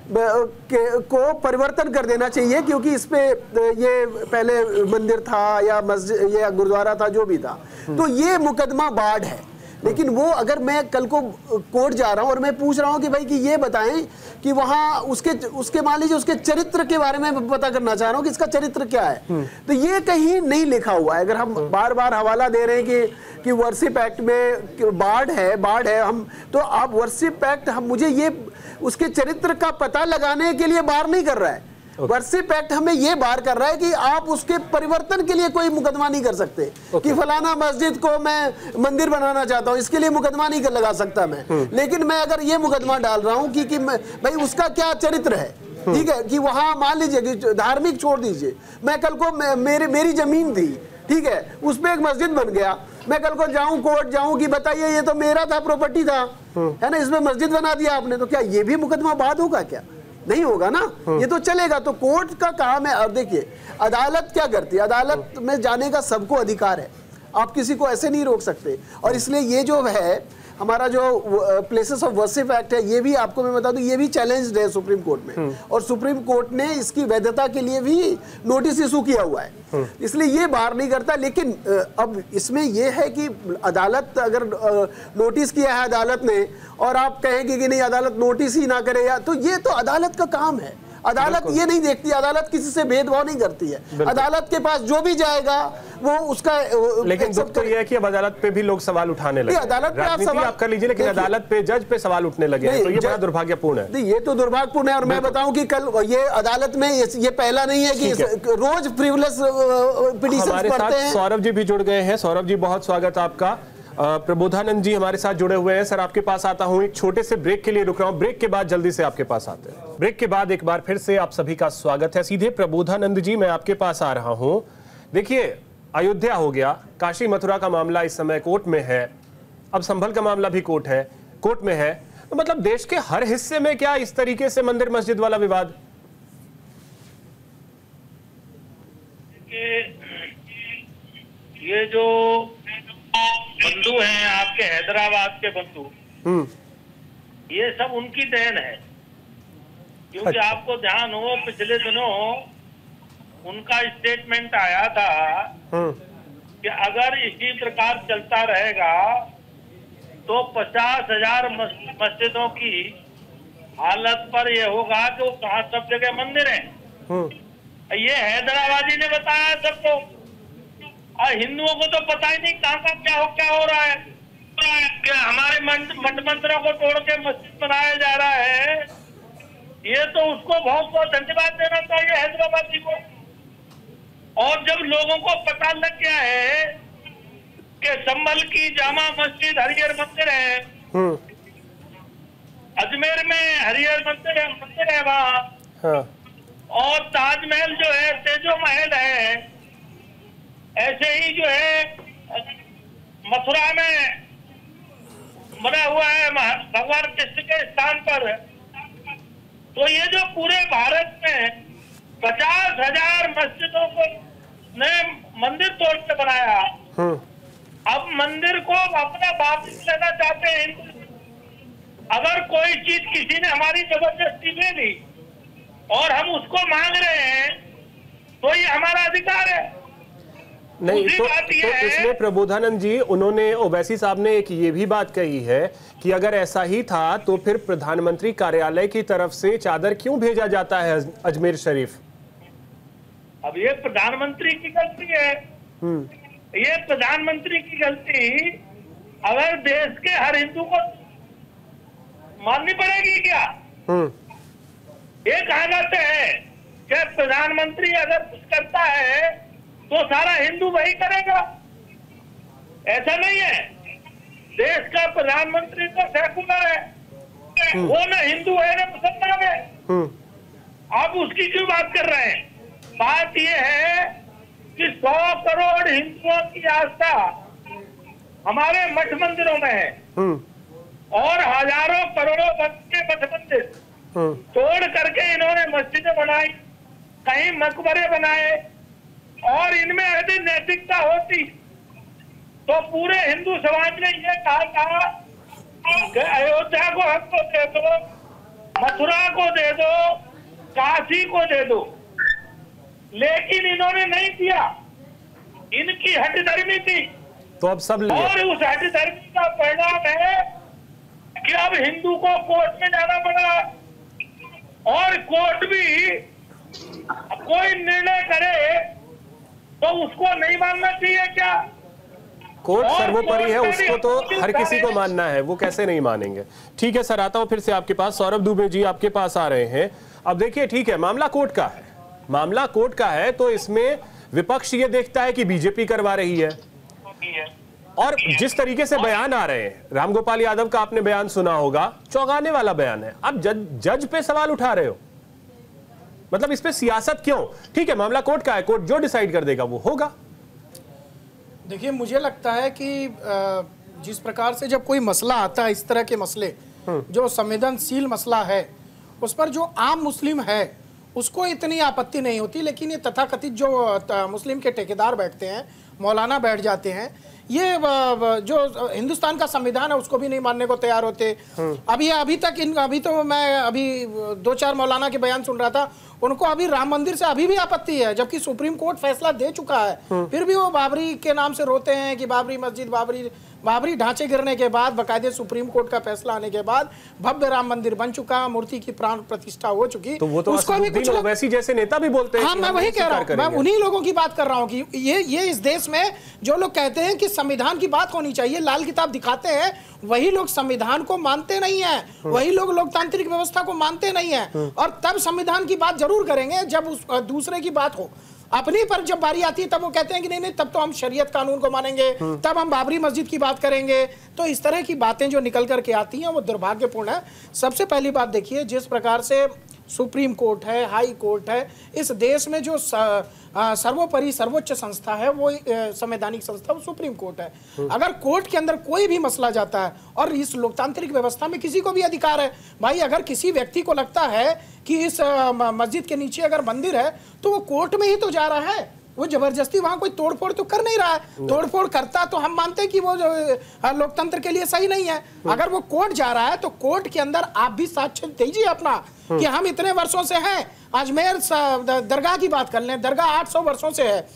को परिवर्तन कर देना चाहिए क्योंकि इस पे ये पहले मंदिर था या मस्जिद या गुरुद्वारा था जो भी था, तो ये मुकदमा बाढ़ है। लेकिन वो अगर मैं कल को कोर्ट जा रहा हूं और मैं पूछ रहा हूं कि भाई कि ये बताएं कि वहां उसके मान लीजिए उसके चरित्र के बारे में पता करना चाह रहा हूं कि इसका चरित्र क्या है, तो ये कहीं नहीं लिखा हुआ है। अगर हम बार बार हवाला दे रहे हैं कि वर्शिप एक्ट में बाढ़ है हम, तो आप वर्शिप एक्ट हम मुझे ये उसके चरित्र का पता लगाने के लिए बार नहीं कर रहा है। वर्शिप एक्ट हमें ये बार कर रहा है कि आप उसके परिवर्तन के लिए कोई मुकदमा नहीं कर सकते कि फलाना मस्जिद को मैं मंदिर बनाना चाहता हूं इसके लिए मुकदमा नहीं लगा सकता मैं। लेकिन मैं अगर ये मुकदमा डाल रहा हूं कि भाई उसका क्या चरित्र है, ठीक है, कि वहां मान लीजिए कि धार्मिक छोड़ दीजिए, मैं कल को मेरी जमीन थी, ठीक है, उस पर एक मस्जिद बन गया, मैं कल को जाऊं कोर्ट जाऊं कि बताइए ये तो मेरा था, प्रॉपर्टी था, है ना, इसमें मस्जिद बना दिया आपने, तो क्या ये भी मुकदमा बाद होगा? क्या नहीं होगा ना, ये तो चलेगा। तो कोर्ट का काम है। अब देखिए अदालत क्या करती है, अदालत में जाने का सबको अधिकार है, आप किसी को ऐसे नहीं रोक सकते। और इसलिए ये जो है हमारा जो प्लेसेस ऑफ वर्शिप एक्ट है, ये भी आपको मैं बता दूं ये भी चैलेंज्ड है सुप्रीम कोर्ट में, और सुप्रीम कोर्ट ने इसकी वैधता के लिए भी नोटिस इशू किया हुआ है, इसलिए ये बाहर नहीं करता। लेकिन अब इसमें ये है कि अदालत अगर नोटिस किया है अदालत ने और आप कहेंगे कि नहीं अदालत नोटिस ही ना करे, या तो ये तो अदालत का काम है। अदालत ये नहीं देखती, अदालत किसी से भेदभाव नहीं करती है, अदालत के पास जो भी जाएगा वो उसका। लेकिन दुख तो ये है कि अब अदालत पे भी लोग सवाल उठाने लगे। अदालत पे आप सवाल आप कर लीजिए, लेकिन अदालत पे जज पे सवाल उठने लगे हैं, तो ये बड़ा दुर्भाग्यपूर्ण है। ये तो दुर्भाग्यपूर्ण है। और मैं बताऊं कि कल ये अदालत में ये पहला नहीं है कि रोज फ्रीवलेस पिटीशन पढ़ते हैं। सौरभ जी भी जुड़ गए हैं। सौरभ जी बहुत स्वागत आपका। प्रबोधानंद जी हमारे साथ जुड़े हुए हैं। सर आपके पास आता हूं, एक छोटे से ब्रेक के लिए रुक रहा हूं, ब्रेक के बाद जल्दी से आपके पास आते हैं। ब्रेक के बाद एक बार फिर से आप सभी का स्वागत है। सीधे प्रबोधानंद जी मैं आपके पास आ रहा हूं। देखिए अयोध्या हो गया, काशी मथुरा का मामला इस समय कोर्ट में है, अब संभल का मामला भी कोर्ट में है, तो मतलब देश के हर हिस्से में क्या इस तरीके से मंदिर मस्जिद वाला विवाद? ये जो बंधु हैं आपके हैदराबाद के बंधु, ये सब उनकी देन है, क्योंकि आपको ध्यान हो पिछले दिनों उनका स्टेटमेंट आया था कि अगर इसी प्रकार चलता रहेगा तो 50,000 मस्जिदों की हालत पर यह होगा कि वो कहाँ सब जगह मंदिर है। ये हैदराबादी ने बताया सबको, और हिंदुओं को तो पता ही नहीं कहाँ क्या हो रहा है। कि हमारे मठ मंदिरों को तोड़ के मस्जिद बनाया जा रहा है, ये तो उसको बहुत बहुत धन्यवाद देना चाहिए हैदराबाद जी को। और जब लोगों को पता लग गया है कि संभल की जामा मस्जिद हरिहर मंदिर है, अजमेर में हरिहर मंदिर है वहाँ, और ताजमहल जो है तेजो महल है, ऐसे ही जो है मथुरा में बना हुआ है भगवान कृष्ण के स्थान पर। तो ये जो पूरे भारत में 50,000 मस्जिदों को ने मंदिर तोड़ के बनाया, अब मंदिर को अपना वापस लेना चाहते हैं। अगर कोई चीज किसी ने हमारी जबरदस्ती ले ली और हम उसको मांग रहे हैं तो ये हमारा अधिकार है। नहीं तो इसमें प्रबोधानंद जी, उन्होंने ओवैसी साहब ने एक ये भी बात कही है कि अगर ऐसा ही था तो फिर प्रधानमंत्री कार्यालय की तरफ से चादर क्यों भेजा जाता है अजमेर शरीफ? अब ये प्रधानमंत्री की गलती है। ये प्रधानमंत्री की गलती अगर देश के हर हिंदू को माननी पड़ेगी क्या? ये कहावत है कि प्रधानमंत्री अगर कुछ करता है तो सारा हिंदू वही करेगा, ऐसा नहीं है। देश का प्रधानमंत्री तो सेकुलर है, वो न हिंदू है न मुसलमान है। आप उसकी क्यों बात कर रहे हैं? बात ये है कि 100 करोड़ हिंदुओं की आस्था हमारे मठ मंदिरों में है और हजारों करोड़ों के मठ मंदिर तोड़ करके इन्होंने मस्जिदें बनाई, कहीं मकबरे बनाए, और इनमें यदि नैतिकता होती तो पूरे हिंदू समाज ने यह कहा था कि अयोध्या को हमको दे दो, मथुरा को दे दो, काशी को दे दो, लेकिन इन्होंने नहीं दिया। इनकी हठधर्मी थी तो अब सब और उस हठधर्मी का परिणाम है कि अब हिंदू को कोर्ट में जाना पड़ा और कोर्ट भी कोई निर्णय करे तो उसको नहीं मानना चाहिए क्या? कोर्ट सर्वोपरि है, उसको तो हर किसी को मानना है, वो कैसे नहीं मानेंगे। ठीक है सर, आता हूं फिर से आपके पास। सौरभ दुबे जी आपके पास आ रहे हैं। अब देखिए, ठीक है, मामला कोर्ट का है, मामला कोर्ट का है, तो इसमें विपक्ष ये देखता है कि बीजेपी करवा रही है, और जिस तरीके से बयान आ रहे हैं, रामगोपाल यादव का आपने बयान सुना होगा, चौंकाने वाला बयान है। अब जज पे सवाल उठा रहे हो, मतलब इस पे सियासत क्यों? ठीक है, मामला कोर्ट का है, कोर्ट जो डिसाइड कर देगा वो होगा। देखिए, मुझे लगता है कि जिस प्रकार से जब कोई मसला आता है, इस तरह के मसले जो संवेदनशील मसला है, उस पर जो आम मुस्लिम है उसको इतनी आपत्ति नहीं होती, लेकिन ये तथाकथित जो मुस्लिम के ठेकेदार बैठते हैं, मौलाना बैठ जाते हैं, ये जो हिंदुस्तान का संविधान है उसको भी नहीं मानने को तैयार होते। अभी तो मैं 2-4 मौलाना के बयान सुन रहा था, उनको अभी राम मंदिर से अभी भी आपत्ति है, जबकि सुप्रीम कोर्ट फैसला दे चुका है, फिर भी वो बाबरी के नाम से रोते हैं कि बाबरी मस्जिद, बाबरी ढांचे गिरने के बाद, बाकायदे सुप्रीम कोर्ट का फैसला आने के बाद भव्य राम मंदिर बन चुका, मूर्ति की प्राण प्रतिष्ठा हो चुकी, तो वो तो उसको भी कुछ ओवैसी जैसे नेता भी बोलते हैं। हाँ, मैं वही कह रहा हूँ, मैं उन्हीं लोगों की बात कर रहा हूँ कि ये इस देश में जो लोग कहते हैं कि संविधान की बात होनी चाहिए, लाल किताब दिखाते हैं, वही लोग संविधान को मानते नहीं है, वही लोग लोकतांत्रिक व्यवस्था को मानते नहीं है, और तब संविधान की बात जरूर करेंगे जब उस दूसरे की बात हो। अपनी पर जब बारी आती है तब वो कहते हैं कि नहीं, तब तो हम शरीयत कानून को मानेंगे, तब हम बाबरी मस्जिद की बात करेंगे। तो इस तरह की बातें जो निकल करके आती हैं वो दुर्भाग्यपूर्ण है। सबसे पहली बात देखिए, जिस प्रकार से सुप्रीम कोर्ट है, हाई कोर्ट है, इस देश में जो सर्वोपरि सर्वोच्च संस्था है वो संवैधानिक संस्था वो सुप्रीम कोर्ट है। अगर कोर्ट के अंदर कोई भी मसला जाता है, और इस लोकतांत्रिक व्यवस्था में किसी को भी अधिकार है भाई, अगर किसी व्यक्ति को लगता है कि इस मस्जिद के नीचे अगर मंदिर है तो वो कोर्ट में ही तो जा रहा है, वो जबरदस्ती वहां कोई तोड़फोड़ तो कर नहीं रहा है। तोड़फोड़ करता तो हम मानते हैं कि वो लोकतंत्र के लिए सही नहीं है। अगर वो कोर्ट जा रहा है तो कोर्ट के अंदर आप भी साक्ष्य दीजिए अपना कि हम इतने वर्षों से हैं। अजमेर दरगाह की बात कर लें, दरगाह 800 वर्षों से है,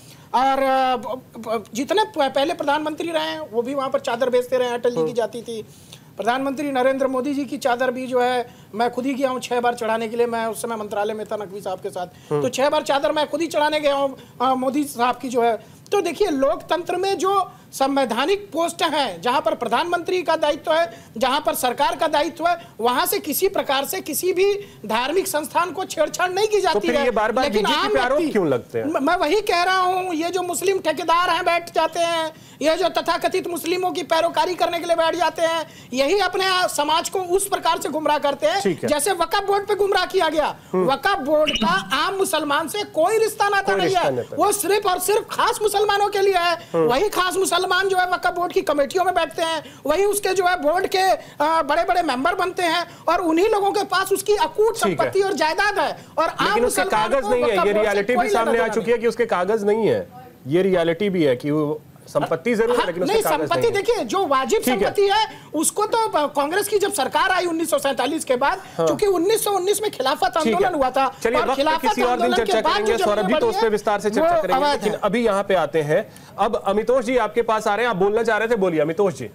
और जितने पहले प्रधानमंत्री रहे हैं वो भी वहां पर चादर बेचते रहे, अटल जी की जाती थी। प्रधानमंत्री नरेंद्र मोदी जी की चादर भी जो है, मैं खुद ही गया हूँ 6 बार चढ़ाने के लिए, मैं उस समय मंत्रालय में था नकवी साहब के साथ, तो 6 बार चादर मैं खुद ही चढ़ाने गया हूँ मोदी साहब की जो है। तो देखिए, लोकतंत्र में जो संवैधानिक पोस्ट है, जहां पर प्रधानमंत्री का दायित्व है, जहां पर सरकार का दायित्व है, वहां से किसी प्रकार से किसी भी धार्मिक संस्थान को छेड़छाड़ नहीं की जाती है। लेकिन आम आरोप क्यों लगते हैं? मैं वही कह रहा हूं, ये जो मुस्लिम ठेकेदार हैं बैठ जाते हैं, ये जो तथाकथित मुस्लिमों की पैरोकारी करने के लिए बैठ जाते हैं, यही अपने समाज को उस प्रकार से गुमराह करते हैं जैसे वक्फ बोर्ड पे गुमराह किया गया। वक्फ बोर्ड का आम मुसलमान से कोई रिश्ता नाता नहीं है, वो सिर्फ और सिर्फ खास मुसलमान मुसलमानों के लिए है, वही खास मुसलमान जो है वक्फ बोर्ड की कमेटियों में बैठते हैं, वही उसके जो है बोर्ड के बड़े बड़े मेंबर बनते हैं, और उन्हीं लोगों के पास उसकी अकूट संपत्ति और जायदाद है। और लेकिन उसके कागज नहीं है, ये रियलिटी भी सामने आ चुकी है कि उसके कागज नहीं है। ये रियलिटी भी है कि वो संपत्ति जरूर है, लेकिन उसके कागज नहीं। संपत्ति देखिए, जो वाजिब संपत्ति है उसको तो कांग्रेस की जब सरकार आई 1947 के बाद, क्योंकि 1919 में खिलाफत आंदोलन हुआ था, और खिलाफत आंदोलन के बाद सौरभ भी तो उस पर विस्तार से चर्चा करेंगे, लेकिन अभी यहाँ पे आते हैं। अब अमितोष जी आपके पास आ रहे हैं, आप बोलना चाह रहे थे, बोलिए अमितोष जी।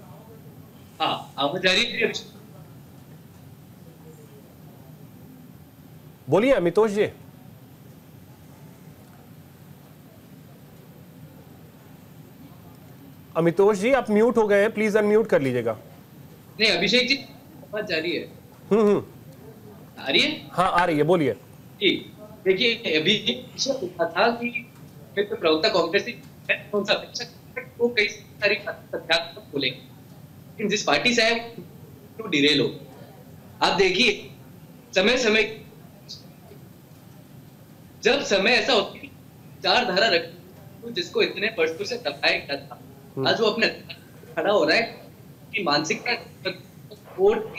बोलिए अमितोष जी। अमितोष जी आप म्यूट हो गए हैं, प्लीज अनम्यूट कर लीजिएगा। नहीं अभिषेक जी बात जारी है। आ रही है? हाँ आ रही है, बोलिए। देखिए अभी था कि प्रवक्ता कांग्रेस वो कई सारी तथ्यात्मक बोलेंगे, लेकिन जिस पार्टी से है तो डिरेल हो। आप देखिए समय समय जब समय ऐसा होता है चार धारा रख जिसको इतने वर्षों से दबाया गया था, आज वो अपने खड़ा हो रहा है कि मानसिकता कोर्ट की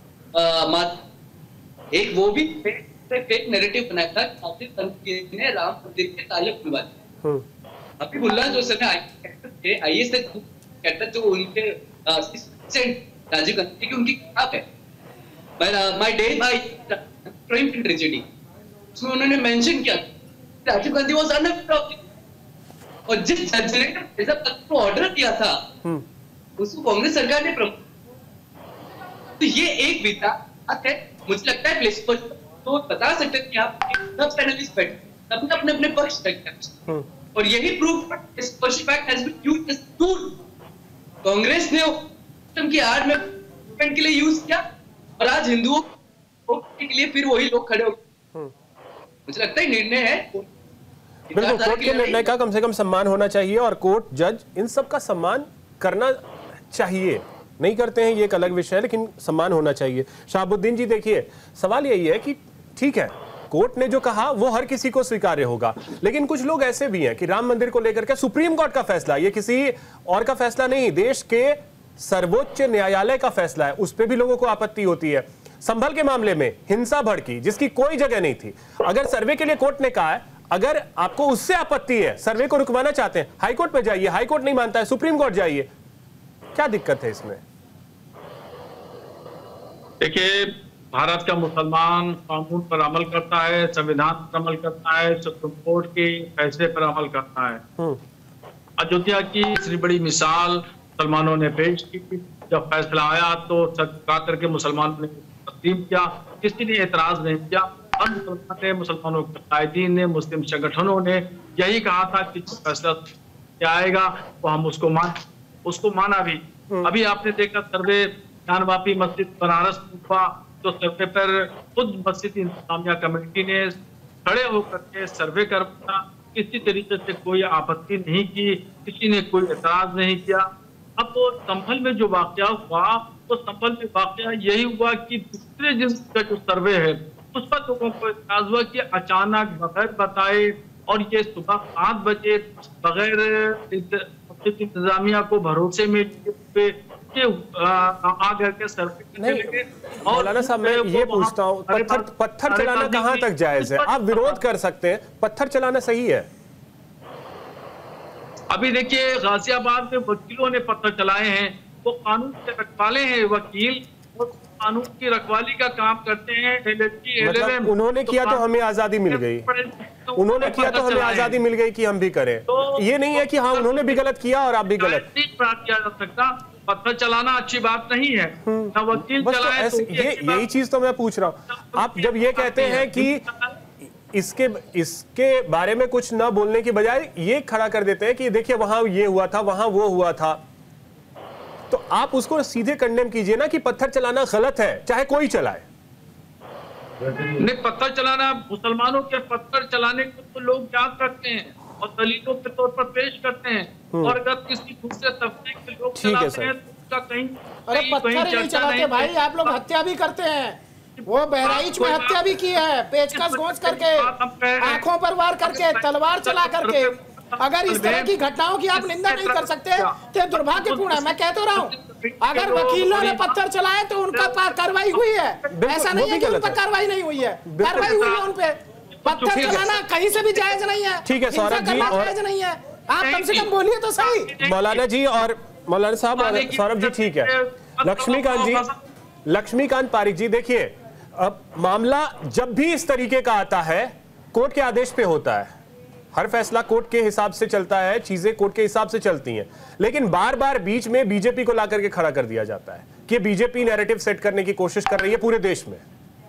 एक वो भी फेक नैरेटिव बनाया था कि ने राम मंदिर के ताले खुलवा दिए। हबीबुल्लाह जो समय आईएएस कहता जो उनके राजीव गांधी की उनकी किताब है my day by crime and tragedy, उसमें उन्होंने मेंशन किया राजीव गांधी वाज अनअफेक्टेड, और जिस जज ने ऐसा पत्र ऑर्डर किया था उसको कांग्रेस सरकार ने तो ये एक विधा है। मुझे लगता है प्लेस पर तो बता सकते हैं कि आप सब पैनलिस्ट बैठे सबने अपने अपने पक्ष रखे, और यही proof fact has been used as tool. Congress ने सिस्टम की आड़ में के लिए यूज किया, और आज हिंदुओं के लिए फिर वही लोग खड़े हो गए। मुझे लगता है निर्णय है, बिल्कुल कोर्ट के निर्णय का कम से कम सम्मान होना चाहिए, और कोर्ट जज इन सब का सम्मान करना चाहिए। नहीं करते हैं ये एक अलग विषय है, लेकिन सम्मान होना चाहिए। शाहबुद्दीन जी देखिए, सवाल यही है कि ठीक है कोर्ट ने जो कहा वो हर किसी को स्वीकार्य होगा, लेकिन कुछ लोग ऐसे भी हैं कि राम मंदिर को लेकर के सुप्रीम कोर्ट का फैसला, ये किसी और का फैसला नहीं, देश के सर्वोच्च न्यायालय का फैसला है, उस पर भी लोगों को आपत्ति होती है। संभल के मामले में हिंसा भड़की जिसकी कोई जगह नहीं थी, अगर सर्वे के लिए कोर्ट ने कहा है अगर आपको उससे आपत्ति है, सर्वे को रुकवाना चाहते हैं, हाईकोर्ट पे जाइए, हाईकोर्ट नहीं मानता है सुप्रीम कोर्ट जाइए, क्या दिक्कत है इसमें? देखिए भारत का मुसलमान कानून पर अमल करता है, संविधान पर अमल करता है, सुप्रीम कोर्ट के फैसले पर अमल करता है। अयोध्या की इतनी बड़ी मिसाल मुसलमानों ने पेश की, जब फैसला आया तो सच करके मुसलमानों ने तस्लीम किया, किसी ने एतराज नहीं किया। मुसलमानों के कायदीन ने, मुस्लिम संगठनों ने यही कहा था कि फैसला क्या आएगा वो हम उसको माना भी। अभी आपने देखा सर्वे जानवापी मस्जिद बनारस हुआ, तो सर्वे पर खुद मस्जिद इंतजामिया कमेटी ने खड़े होकर के सर्वे करवाया, किसी तरीके से कोई आपत्ति नहीं की, किसी ने कोई एतराज नहीं किया। अब वो संभल में जो वाकया हुआ, तो संभल में वाकया यही हुआ कि दूसरे जिसका जो सर्वे है उस पर लोगों को एतराज हुआ कि अचानक बगैर बताए, और ये सुबह 5 बजे बगैर इंतजामिया को भरोसे में आकर के सर्वे। मौलाना साहब मैं ये पूछता हूँ, पत्थर चलाना कहाँ तक जायज है? आप विरोध कर सकते हैं, पत्थर चलाना सही है? अभी देखिए गाजियाबाद में वकीलों ने पत्थर चलाए हैं, वो कानून के रखवाले हैं, वकील कानून की रखवाली का काम करते हैं। मतलब उन्होंने किया तो हमें आजादी मिल गई, उन्होंने किया तो हमें आजादी मिल गई कि हम भी करें, तो ये नहीं है कि हाँ उन्होंने भी गलत किया और आप भी गलत। किया जा सकता, पत्थर चलाना अच्छी बात नहीं है, ना वकील चलाए तो यही चीज तो मैं पूछ रहा हूँ। आप जब ये कहते हैं कि इसके बारे में कुछ ना बोलने की बजाय ये खड़ा कर देते हैं कि देखिए वहां ये हुआ था, वहां वो हुआ था, तो आप उसको सीधे कंडेम कीजिए ना कि पत्थर चलाना गलत है, चाहे कोई चलाए। नहीं, पत्थर चलाना, मुसलमानों के पत्थर चलाने को तो लोग याद रखते हैं और दलीलों के तौर पर पेश करते हैं, और अगर किसी दूसरे तबके के लोग चलाते हैं तो उसका कहीं अरे पत्थर नहीं चलाते भाई, आप लोग हत्या भी करते हैं। वो बहराइच में हत्या भी की है, पेचकस घोंच करके, आंखों पर वार करके, तलवार चला करके, अगर इस तरह की घटनाओं की आप निंदा नहीं कर सकते तो दुर्भाग्यपूर्ण है। मैं कह तो रहा हूँ, अगर वकीलों ने पत्थर चलाए तो उनका कार्रवाई हुई है, ऐसा नहीं है कि उन पर कार्रवाई नहीं हुई है, कार्रवाई हुई है उन पे। पत्थर चलाना कहीं से भी जायज नहीं है, ठीक है सौरभ जी, जायज नहीं है। आप कम से कम बोलिए तो सही। मौलाना जी और मौलाना साहब, सौरभ जी ठीक है। लक्ष्मीकांत जी, लक्ष्मीकांत पारिक जी, देखिए अब मामला जब भी इस तरीके का आता है कोर्ट के आदेश पे होता है, हर फैसला कोर्ट के हिसाब से चलता है, चीजें कोर्ट के हिसाब से चलती हैं, लेकिन बार बार बीच में बीजेपी को ला करके खड़ा कर दिया जाता है कि बीजेपी नैरेटिव सेट करने की कोशिश कर रही है पूरे देश में।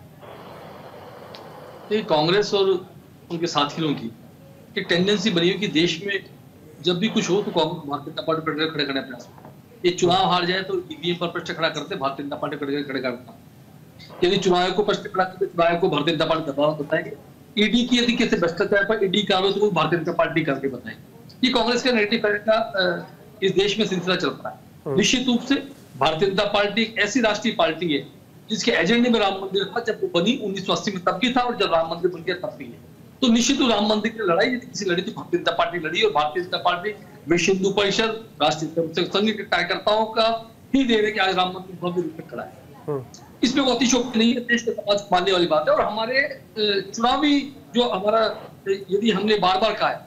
कांग्रेस और उनके साथियों की एक टेंडेंसी बनी है कि देश में जब भी कुछ हो तो कांग्रेस भारतीय जनता पार्टी पर खड़े करने प्रयास, ये चुनाव हार जाए तो ईवीएम पर प्रश्न खड़ा करते भारतीय जनता पार्टी खड़े करता, यदि चुनाव को प्रश्न खड़ा करते चुनाव को भारतीय जनता पार्टी दबाव बताएंगे, ईडी की यदि किसी भ्रष्टाचार पर ईडी कार्रवाई तो भारतीय जनता पार्टी करके बताएंगे। ये कांग्रेस का नेगेटिव का इस देश में सिलसिला चल रहा है। निश्चित रूप से भारतीय जनता पार्टी एक ऐसी राष्ट्रीय पार्टी है जिसके एजेंडे में राम मंदिर था, जब वो बनी 1980 में तब की था, और जब राम मंदिर बन गया तब भी है। तो निश्चित रूप राम मंदिर की लड़ाई यदि किसी लड़ी तो भारतीय जनता पार्टी लड़ी, और भारतीय जनता पार्टी विश्व हिंदू परिषद, राष्ट्रीय संघ के कार्यकर्ताओं का ही दे रहे कि आज राम मंदिर भव्य रूप में खड़ा है। इसमें बहुत ही शोक नहीं है, देश के समाज को मानने वाली बात है। और हमारे चुनावी जो हमारा, यदि हमने बार बार कहा है,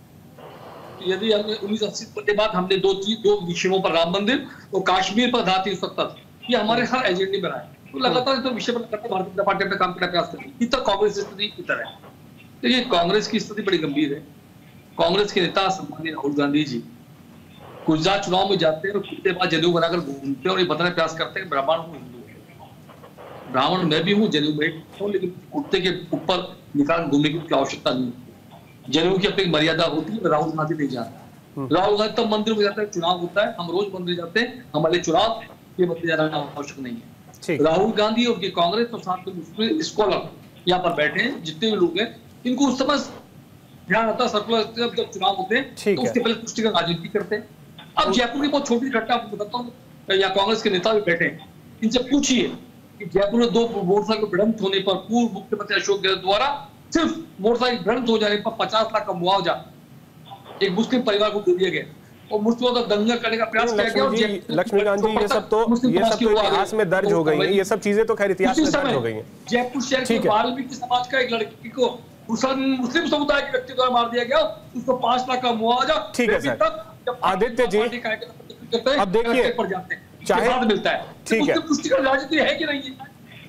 यदि हमने 1980 के बाद हमने दो विषयों पर, राम मंदिर और कश्मीर पर आधार 377, ये हमारे हर एजेंडे में रहा है। तो लगातार तो विषय पर लगातार भारतीय जनता पार्टी अपना काम करने का प्रयास कर रही है। इतना कांग्रेस की स्थिति इधर है। देखिए कांग्रेस की स्थिति बड़ी गंभीर है। कांग्रेस के नेता सम्मानीय राहुल गांधी जी गुजरात चुनाव में जाते हैं और कुत्ते बाद जनेऊ बनाकर घूमते हैं और ये बताने का प्रयास करते हैं ब्राह्मण हूँ, हिंदू है। ब्राह्मण मैं भी हूँ, जनेऊ में हूँ, लेकिन कुत्ते के ऊपर निकाल घूमने की आवश्यकता नहीं है। जनेऊ की अपनी मर्यादा होती है। राहुल गांधी नहीं जाता। राहुल गांधी तब मंदिर में जाता है, चुनाव होता है, हम रोज मंदिर जाते हैं, हमारे चुनाव ये मंदिर जाना आवश्यक नहीं है। राहुल गांधी और कांग्रेस और साथ में स्कॉलर यहाँ पर बैठे हैं, जितने भी लोग हैं, इनको उस समय ध्यान आता सर्कुलर जब चुनाव होते हैं तो उसके पहले पुष्टि का राजनीति करते हैं। अब जयपुर की बहुत छोटी घटना आपको बताता हूँ, या कांग्रेस के नेता भी बैठे हैं, इनसे पूछिए कि जयपुर में 2 मोटरसाइकिल भिड़ंत होने पर पूर्व मुख्यमंत्री अशोक गहलोत द्वारा सिर्फ मोटरसाइकिल भिड़ंत हो जाने पर 50 लाख का मुआवजा एक मुस्लिम परिवार को दे दिया गया और मुस्लिमों का दंगा करने का प्रयास किया गया। लक्ष्मीकांत जी, ये सब तो इतिहास में दर्ज हो गई है, ये सब चीजें तो खैर इतिहास में दर्ज हो गई हैं। जयपुर शहर के वाल्मीकि समाज का एक लड़की को मुस्लिम समुदाय के व्यक्ति द्वारा मार दिया गया, उसको 5 लाख का मुआवजा। ठीक है सर। आदित्य जी, अब देखिए चाहे मिलता है, ठीक है, पुष्टि का राजनीति है कि नहीं है?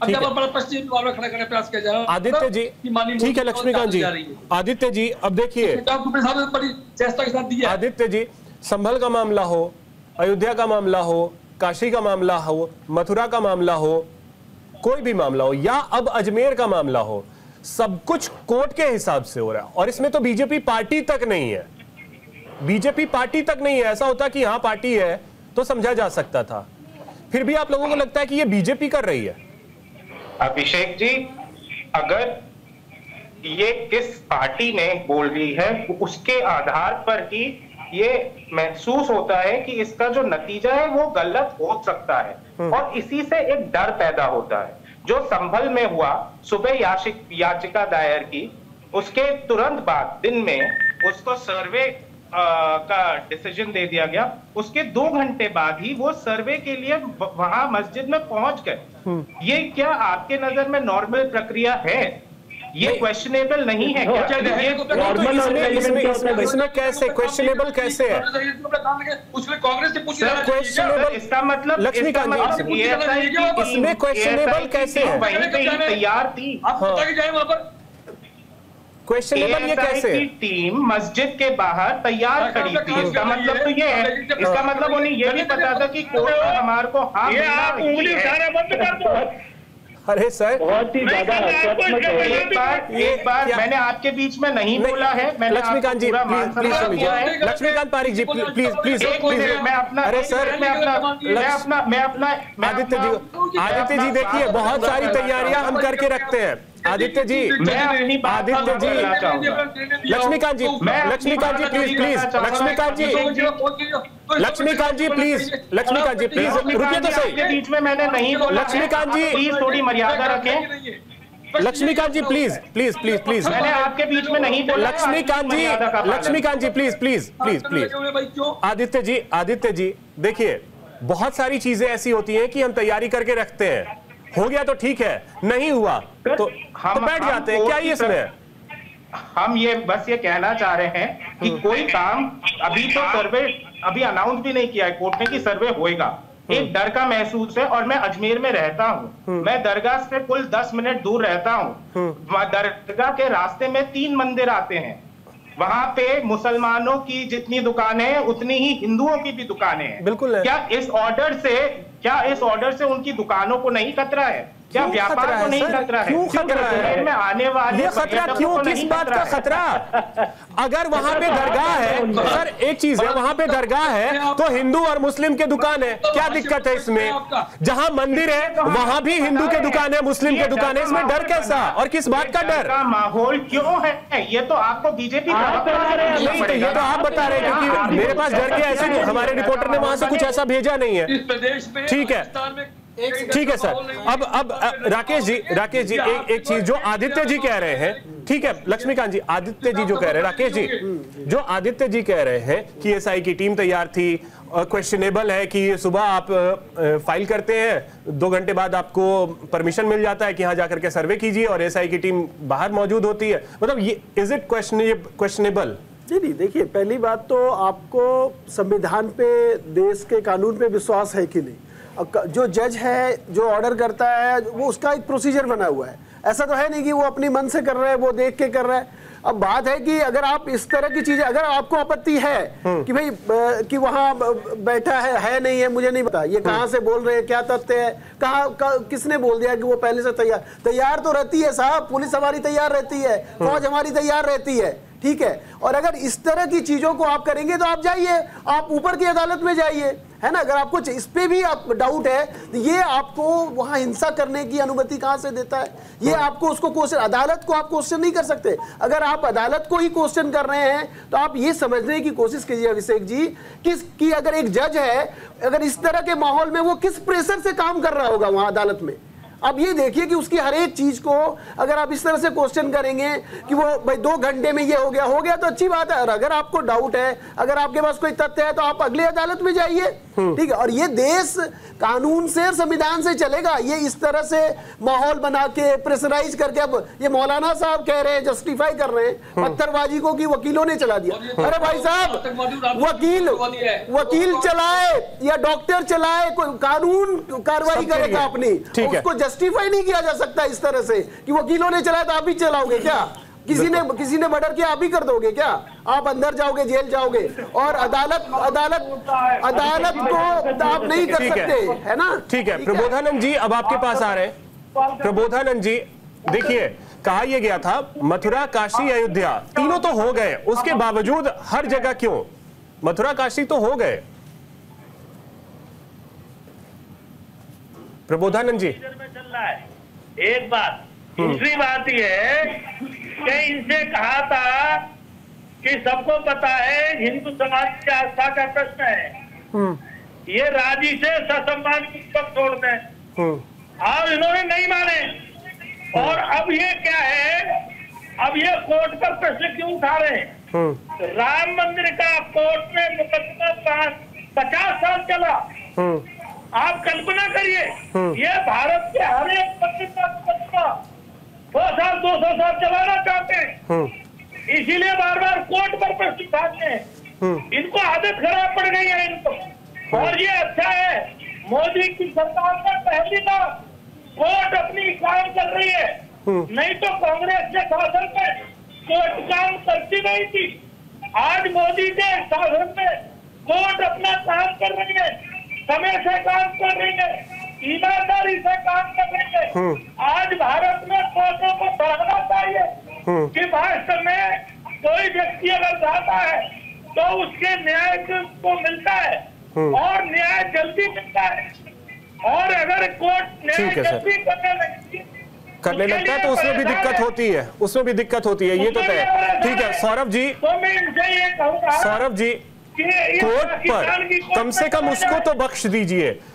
खड़ा करने प्रयास किया जा रहा है। आदित्य जी, ठीक है लक्ष्मीकांत जी, आदित्य जी, अब देखिए आदित्य जी, संभल का मामला हो, अयोध्या का मामला हो, काशी का मामला हो, मथुरा का मामला हो, कोई भी मामला हो, या अब अजमेर का मामला हो, सब कुछ कोर्ट के हिसाब से हो रहा है। और इसमें तो बीजेपी पार्टी तक नहीं है, बीजेपी पार्टी तक नहीं है। ऐसा होता कि यहां पार्टी है तो समझा जा सकता था, फिर भी आप लोगों को लगता है कि ये बीजेपी कर रही है। अभिषेक जी, अगर ये किस पार्टी ने बोल रही है उसके आधार पर ही ये महसूस होता है कि इसका जो नतीजा है वो गलत हो सकता है, और इसी से एक डर पैदा होता है। जो संभल में हुआ, सुबह याचिका दायर की, उसके तुरंत बाद दिन में उसको सर्वे का डिसीजन दे दिया गया। उसके 2 घंटे बाद ही वो सर्वे के लिए वहां मस्जिद में पहुंच गए। ये क्या आपके नजर में नॉर्मल प्रक्रिया है? ये क्वेश्चनेबल नहीं है क्या? इसमें कैसे क्वेश्चनेबल कैसे है? उसमें कांग्रेस से पूछा क्वेश्चनेबल, इसका मतलब लक्ष्मीकांत जी, इसमें क्वेश्चनेबल कैसे है? वहीं पे ही तैयार थी, आप बता के जाए वहां पर। क्वेश्चनेबल ये कैसे है? टीम मस्जिद के बाहर तैयार खड़ी थी। इसका मतलब तो ये है, इसका मतलब उन्हें ये भी पता था कि कोर्ट में हमारे को अरे सर, बहुत ही ज्यादा एक बार मैंने आपके बीच में नहीं बोला है। मैंने लक्ष्मीकांत जी प्लीज सुनिए, लक्ष्मीकांत पारिक जी प्लीज मैं अपना, अरे सर मैं अपना आदित्य जी देखिए, बहुत सारी तैयारियां हम करके रखते हैं। आदित्य जी, आदित्य जी, लक्ष्मीकांत जी प्लीज, लक्ष्मीकांत जी प्लीज रुकिए तो सही। बीच में मैंने नहीं बोला। लक्ष्मीकांत जी प्लीज थोड़ी मर्यादा रखें। Laxmikant ji please please please please, मैंने आपके बीच में नहीं बोला। Laxmikant ji please please please please. Aditya ji देखिए, बहुत सारी चीजें ऐसी होती हैं कि हम तैयारी करके रखते हैं, हो गया तो ठीक है, नहीं हुआ तो बैठ जाते हैं, क्या ये इसमें? हम ये बस ये कहना चाह रहे हैं कि कोई काम अभी तो सर्वे अभी अनाउंस भी नहीं किया है कोर्ट ने कि सर्वे होएगा। एक डर का महसूस है, और मैं अजमेर में रहता हूँ, मैं दरगाह से कुल 10 मिनट दूर रहता हूँ। दरगाह के रास्ते में 3 मंदिर आते हैं, वहां पे मुसलमानों की जितनी दुकानें हैं उतनी ही हिंदुओं की भी दुकानें हैं। बिल्कुल है। क्या इस ऑर्डर से उनकी दुकानों को नहीं खतरा है? क्या व्यापार को नहीं खतरा है? क्यों खतरा है? में आने वाले ये खतरा क्यों, किस बात का खतरा? अगर वहां पे दरगाह है सर, एक चीज है, वहां पे दरगाह है तो हिंदू और मुस्लिम के दुकान है, क्या दिक्कत है इसमें? जहां मंदिर है वहां भी हिंदू के दुकान है, मुस्लिम के दुकान है, इसमें डर कैसा और किस बात का डर? माहौल क्यों है? ये तो आपको बीजेपी नहीं, तो ये तो आप बता रहे हैं, क्योंकि मेरे पास डर के ऐसे हमारे रिपोर्टर ने वहां से कुछ ऐसा भेजा नहीं है। ठीक है सर। अब राकेश जी एक चीज जो आदित्य जी कह रहे हैं, ठीक है लक्ष्मीकांत जी, आदित्य जी जो कह रहे हैं, राकेश जी जो आदित्य जी कह रहे हैं कि एसआई की टीम तैयार थी, क्वेश्चनेबल है कि सुबह आप फाइल करते हैं, 2 घंटे बाद आपको परमिशन मिल जाता है कि यहाँ जाकर के सर्वे कीजिए और एसआई की टीम बाहर मौजूद होती है, मतलब ये इज इट क्वेश्चनेबल? जी नहीं, देखिए पहली बात तो आपको संविधान पे, देश के कानून पे विश्वास है कि नहीं? जो जज है, जो ऑर्डर करता है, वो उसका एक प्रोसीजर बना हुआ है, ऐसा तो है नहीं कि वो अपनी मन से कर रहा है, वो देख के कर रहा है। अब बात है कि अगर आप इस तरह की चीजें, अगर आपको आपत्ति है कि भाई कि वहां बैठा है नहीं है, मुझे नहीं पता ये कहां से बोल रहे हैं, क्या तथ्य है, किसने बोल दिया कि वो पहले से तैयार तो रहती है साहब, पुलिस हमारी तैयार रहती है, फौज हमारी तैयार रहती है, ठीक है। और अगर इस तरह की चीजों को आप करेंगे तो आप जाइए, आप ऊपर की अदालत में जाइए, है ना। अगर आपको इस पे भी आप डाउट है तो ये आपको वहां हिंसा करने की अनुमति कहां से देता है? ये आपको उसको क्वेश्चन, अदालत को आप क्वेश्चन नहीं कर सकते। अगर आप अदालत को ही क्वेश्चन कर रहे हैं तो आप ये समझने की कोशिश कीजिए अभिषेक जी कि अगर एक जज है, अगर इस तरह के माहौल में वो किस प्रेशर से काम कर रहा होगा वहां अदालत में। अब ये देखिए कि उसकी हर एक चीज को अगर आप इस तरह से क्वेश्चन करेंगे कि वो भाई 2 घंटे में ये हो गया तो अच्छी बात है। और अगर आपको डाउट है, अगर आपके पास कोई तथ्य है तो आप अगले अदालत में जाइए, ठीक है। और ये देश कानून से, संविधान से चलेगा। ये इस तरह से माहौल बना के प्रेशराइज करके, अब ये मौलाना साहब कह रहे हैं, जस्टिफाई कर रहे हैं पत्थरबाजी को कि वकीलों ने चला दिया। अरे भाई साहब, वकील चलाए या डॉक्टर चलाए, कोई कानून कार्रवाई करेगा अपनी, उसको जस्टिफाई नहीं किया जा सकता इस तरह से कि वकीलों ने चलाया तो आप भी चलाओगे क्या? किसी ने मर्डर किया, आप भी कर दोगे क्या? आप अंदर जाओगे, जेल जाओगे। और अदालत को आप नहीं कर सकते, है ना। ठीक है प्रबोधानंद जी, अब आपके पास आ रहे हैं। प्रबोधानंद जी देखिए, कहा यह गया था मथुरा, काशी, अयोध्या तीनों तो हो गए, उसके बावजूद हर जगह क्यों? मथुरा काशी तो हो गए। प्रबोधानंद जी चल रहा है एक बात। दूसरी बात यह है कि इनसे कहा था कि सबको पता है हिंदू समाज की आस्था का प्रश्न है, ये राजी से ससम्मान पूर्वक छोड़ दें, और इन्होंने नहीं माने। और अब ये क्या है, अब ये कोर्ट पर प्रश्न क्यों उठा रहे हैं? राम मंदिर का कोर्ट में मुकदमा 50 साल चला। आप कल्पना करिए, ये भारत के हर एक मंदिर का मुकदमा 100 साल 200 साल चलाना चाहते हैं, इसीलिए बार बार कोर्ट पर प्रश्न उठाते हैं। इनको आदत खराब पड़ गई है इनको। और ये अच्छा है, मोदी की सरकार में पहली बार कोर्ट अपनी काम कर रही है, नहीं तो कांग्रेस के शासन में कोर्ट काम करती नहीं थी। आज मोदी के शासन में कोर्ट अपना काम कर रही है, समय से काम कर रही है, ईमानदारी से काम कर रही है। आज भारत में कोर्टों को बढ़ाना चाहिए कि राष्ट्र में कोई व्यक्ति अगर जाता है तो उसके न्याय को मिलता है, और न्याय जल्दी मिलता है। और अगर कोर्ट न्याय जल्दी करने लगता है तो उसमें भी दिक्कत होती है, उसमें भी दिक्कत होती है, ये तो तय है। ठीक है सौरभ जी, तो मैं इनसे ये कहूँगा, सौरभ जी कोर्ट पर कम से कम उसको तो बख्श दीजिए।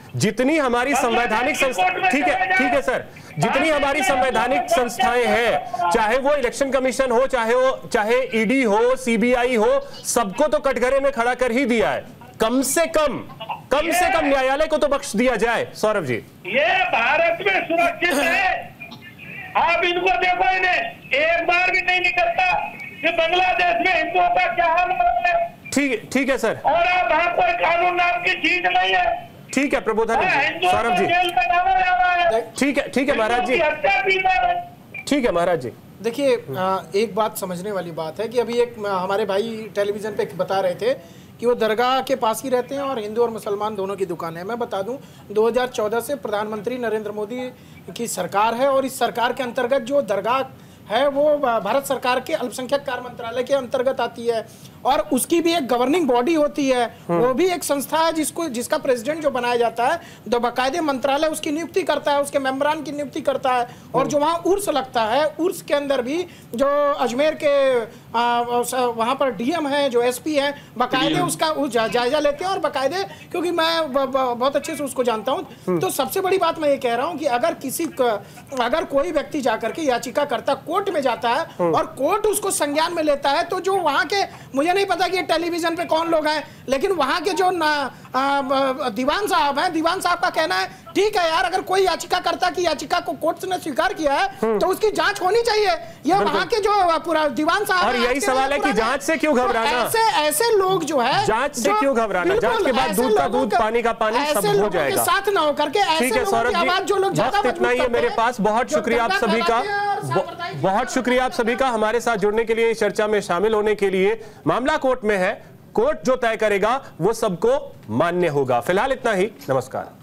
जितनी हमारी संवैधानिक संस्था, ठीक है सर, जितनी हमारी संवैधानिक संस्थाएं हैं, चाहे वो इलेक्शन कमीशन हो, चाहे ईडी हो, सीबीआई हो, सबको तो कटघरे में खड़ा कर ही दिया है। कम से कम न्यायालय को तो बख्श दिया जाए। सौरभ जी, ये भारत में सुरक्षित है, आप इनको देखो, इन्हें एक बार भी नहीं निकलता कि बांग्लादेश में हिंदुओं का क्या हाल है। ठीक है सर, और आप वहां कोई कानून नाम की चीज नहीं है। ठीक है प्रबोधन जी, सौरभ जी, ठीक है महाराज जी, ठीक है महाराज जी। देखिए, एक बात समझने वाली बात है कि अभी एक हमारे भाई टेलीविजन पे बता रहे थे कि वो दरगाह के पास ही रहते हैं और हिंदू और मुसलमान दोनों की दुकान है। मैं बता दूं, 2014 से प्रधानमंत्री नरेंद्र मोदी की सरकार है और इस सरकार के अंतर्गत जो दरगाह है वो भारत सरकार के अल्पसंख्यक कार्य मंत्रालय के अंतर्गत आती है और उसकी भी एक गवर्निंग बॉडी होती है। वो भी एक संस्था है जिसका प्रेसिडेंट जो बनाया जाता है, तो बाकायदे मंत्रालय उसकी नियुक्ति करता है, उसके मेंबरान की नियुक्ति करता है। और जो वहाँ उर्स लगता है, उर्स के अंदर भी जो अजमेर के वहाँ पर डीएम है, जो एसपी है, बाकायदे उसका जायजा लेते हैं और बाकायदे, क्योंकि मैं बहुत अच्छे से उसको जानता हूँ। तो सबसे बड़ी बात मैं ये कह रहा हूँ कि अगर कोई व्यक्ति जाकर के याचिका करता, कोर्ट में जाता है और कोर्ट उसको संज्ञान में लेता है, तो जो वहाँ के, मुझे नहीं पता कि टेलीविजन पे कौन लोग हैं, लेकिन वहां के जो दीवान साहब हैं, दीवान साहब का कहना है ठीक है यार, अगर कोई याचिका करता कि याचिका को कोर्ट ने स्वीकार किया है तो उसकी जांच होनी चाहिए। ये वहां के जो पूरा दीवान साहब, और यही सवाल है कि जांच से क्यों घबराना, ऐसे लोग जो है, जांच से क्यों घबराना, जांच के बाद दूध का दूध, पानी का पानी, सब हो जाएगा। साथ ना होकर के ठीक है सौरभ जी, जो लोग इतना ही है मेरे पास। बहुत शुक्रिया आप सभी का, बहुत शुक्रिया आप सभी का हमारे साथ जुड़ने के लिए, इस चर्चा में शामिल होने के लिए। मामला कोर्ट में है, कोर्ट जो तय करेगा वो सबको मान्य होगा। फिलहाल इतना ही, नमस्कार।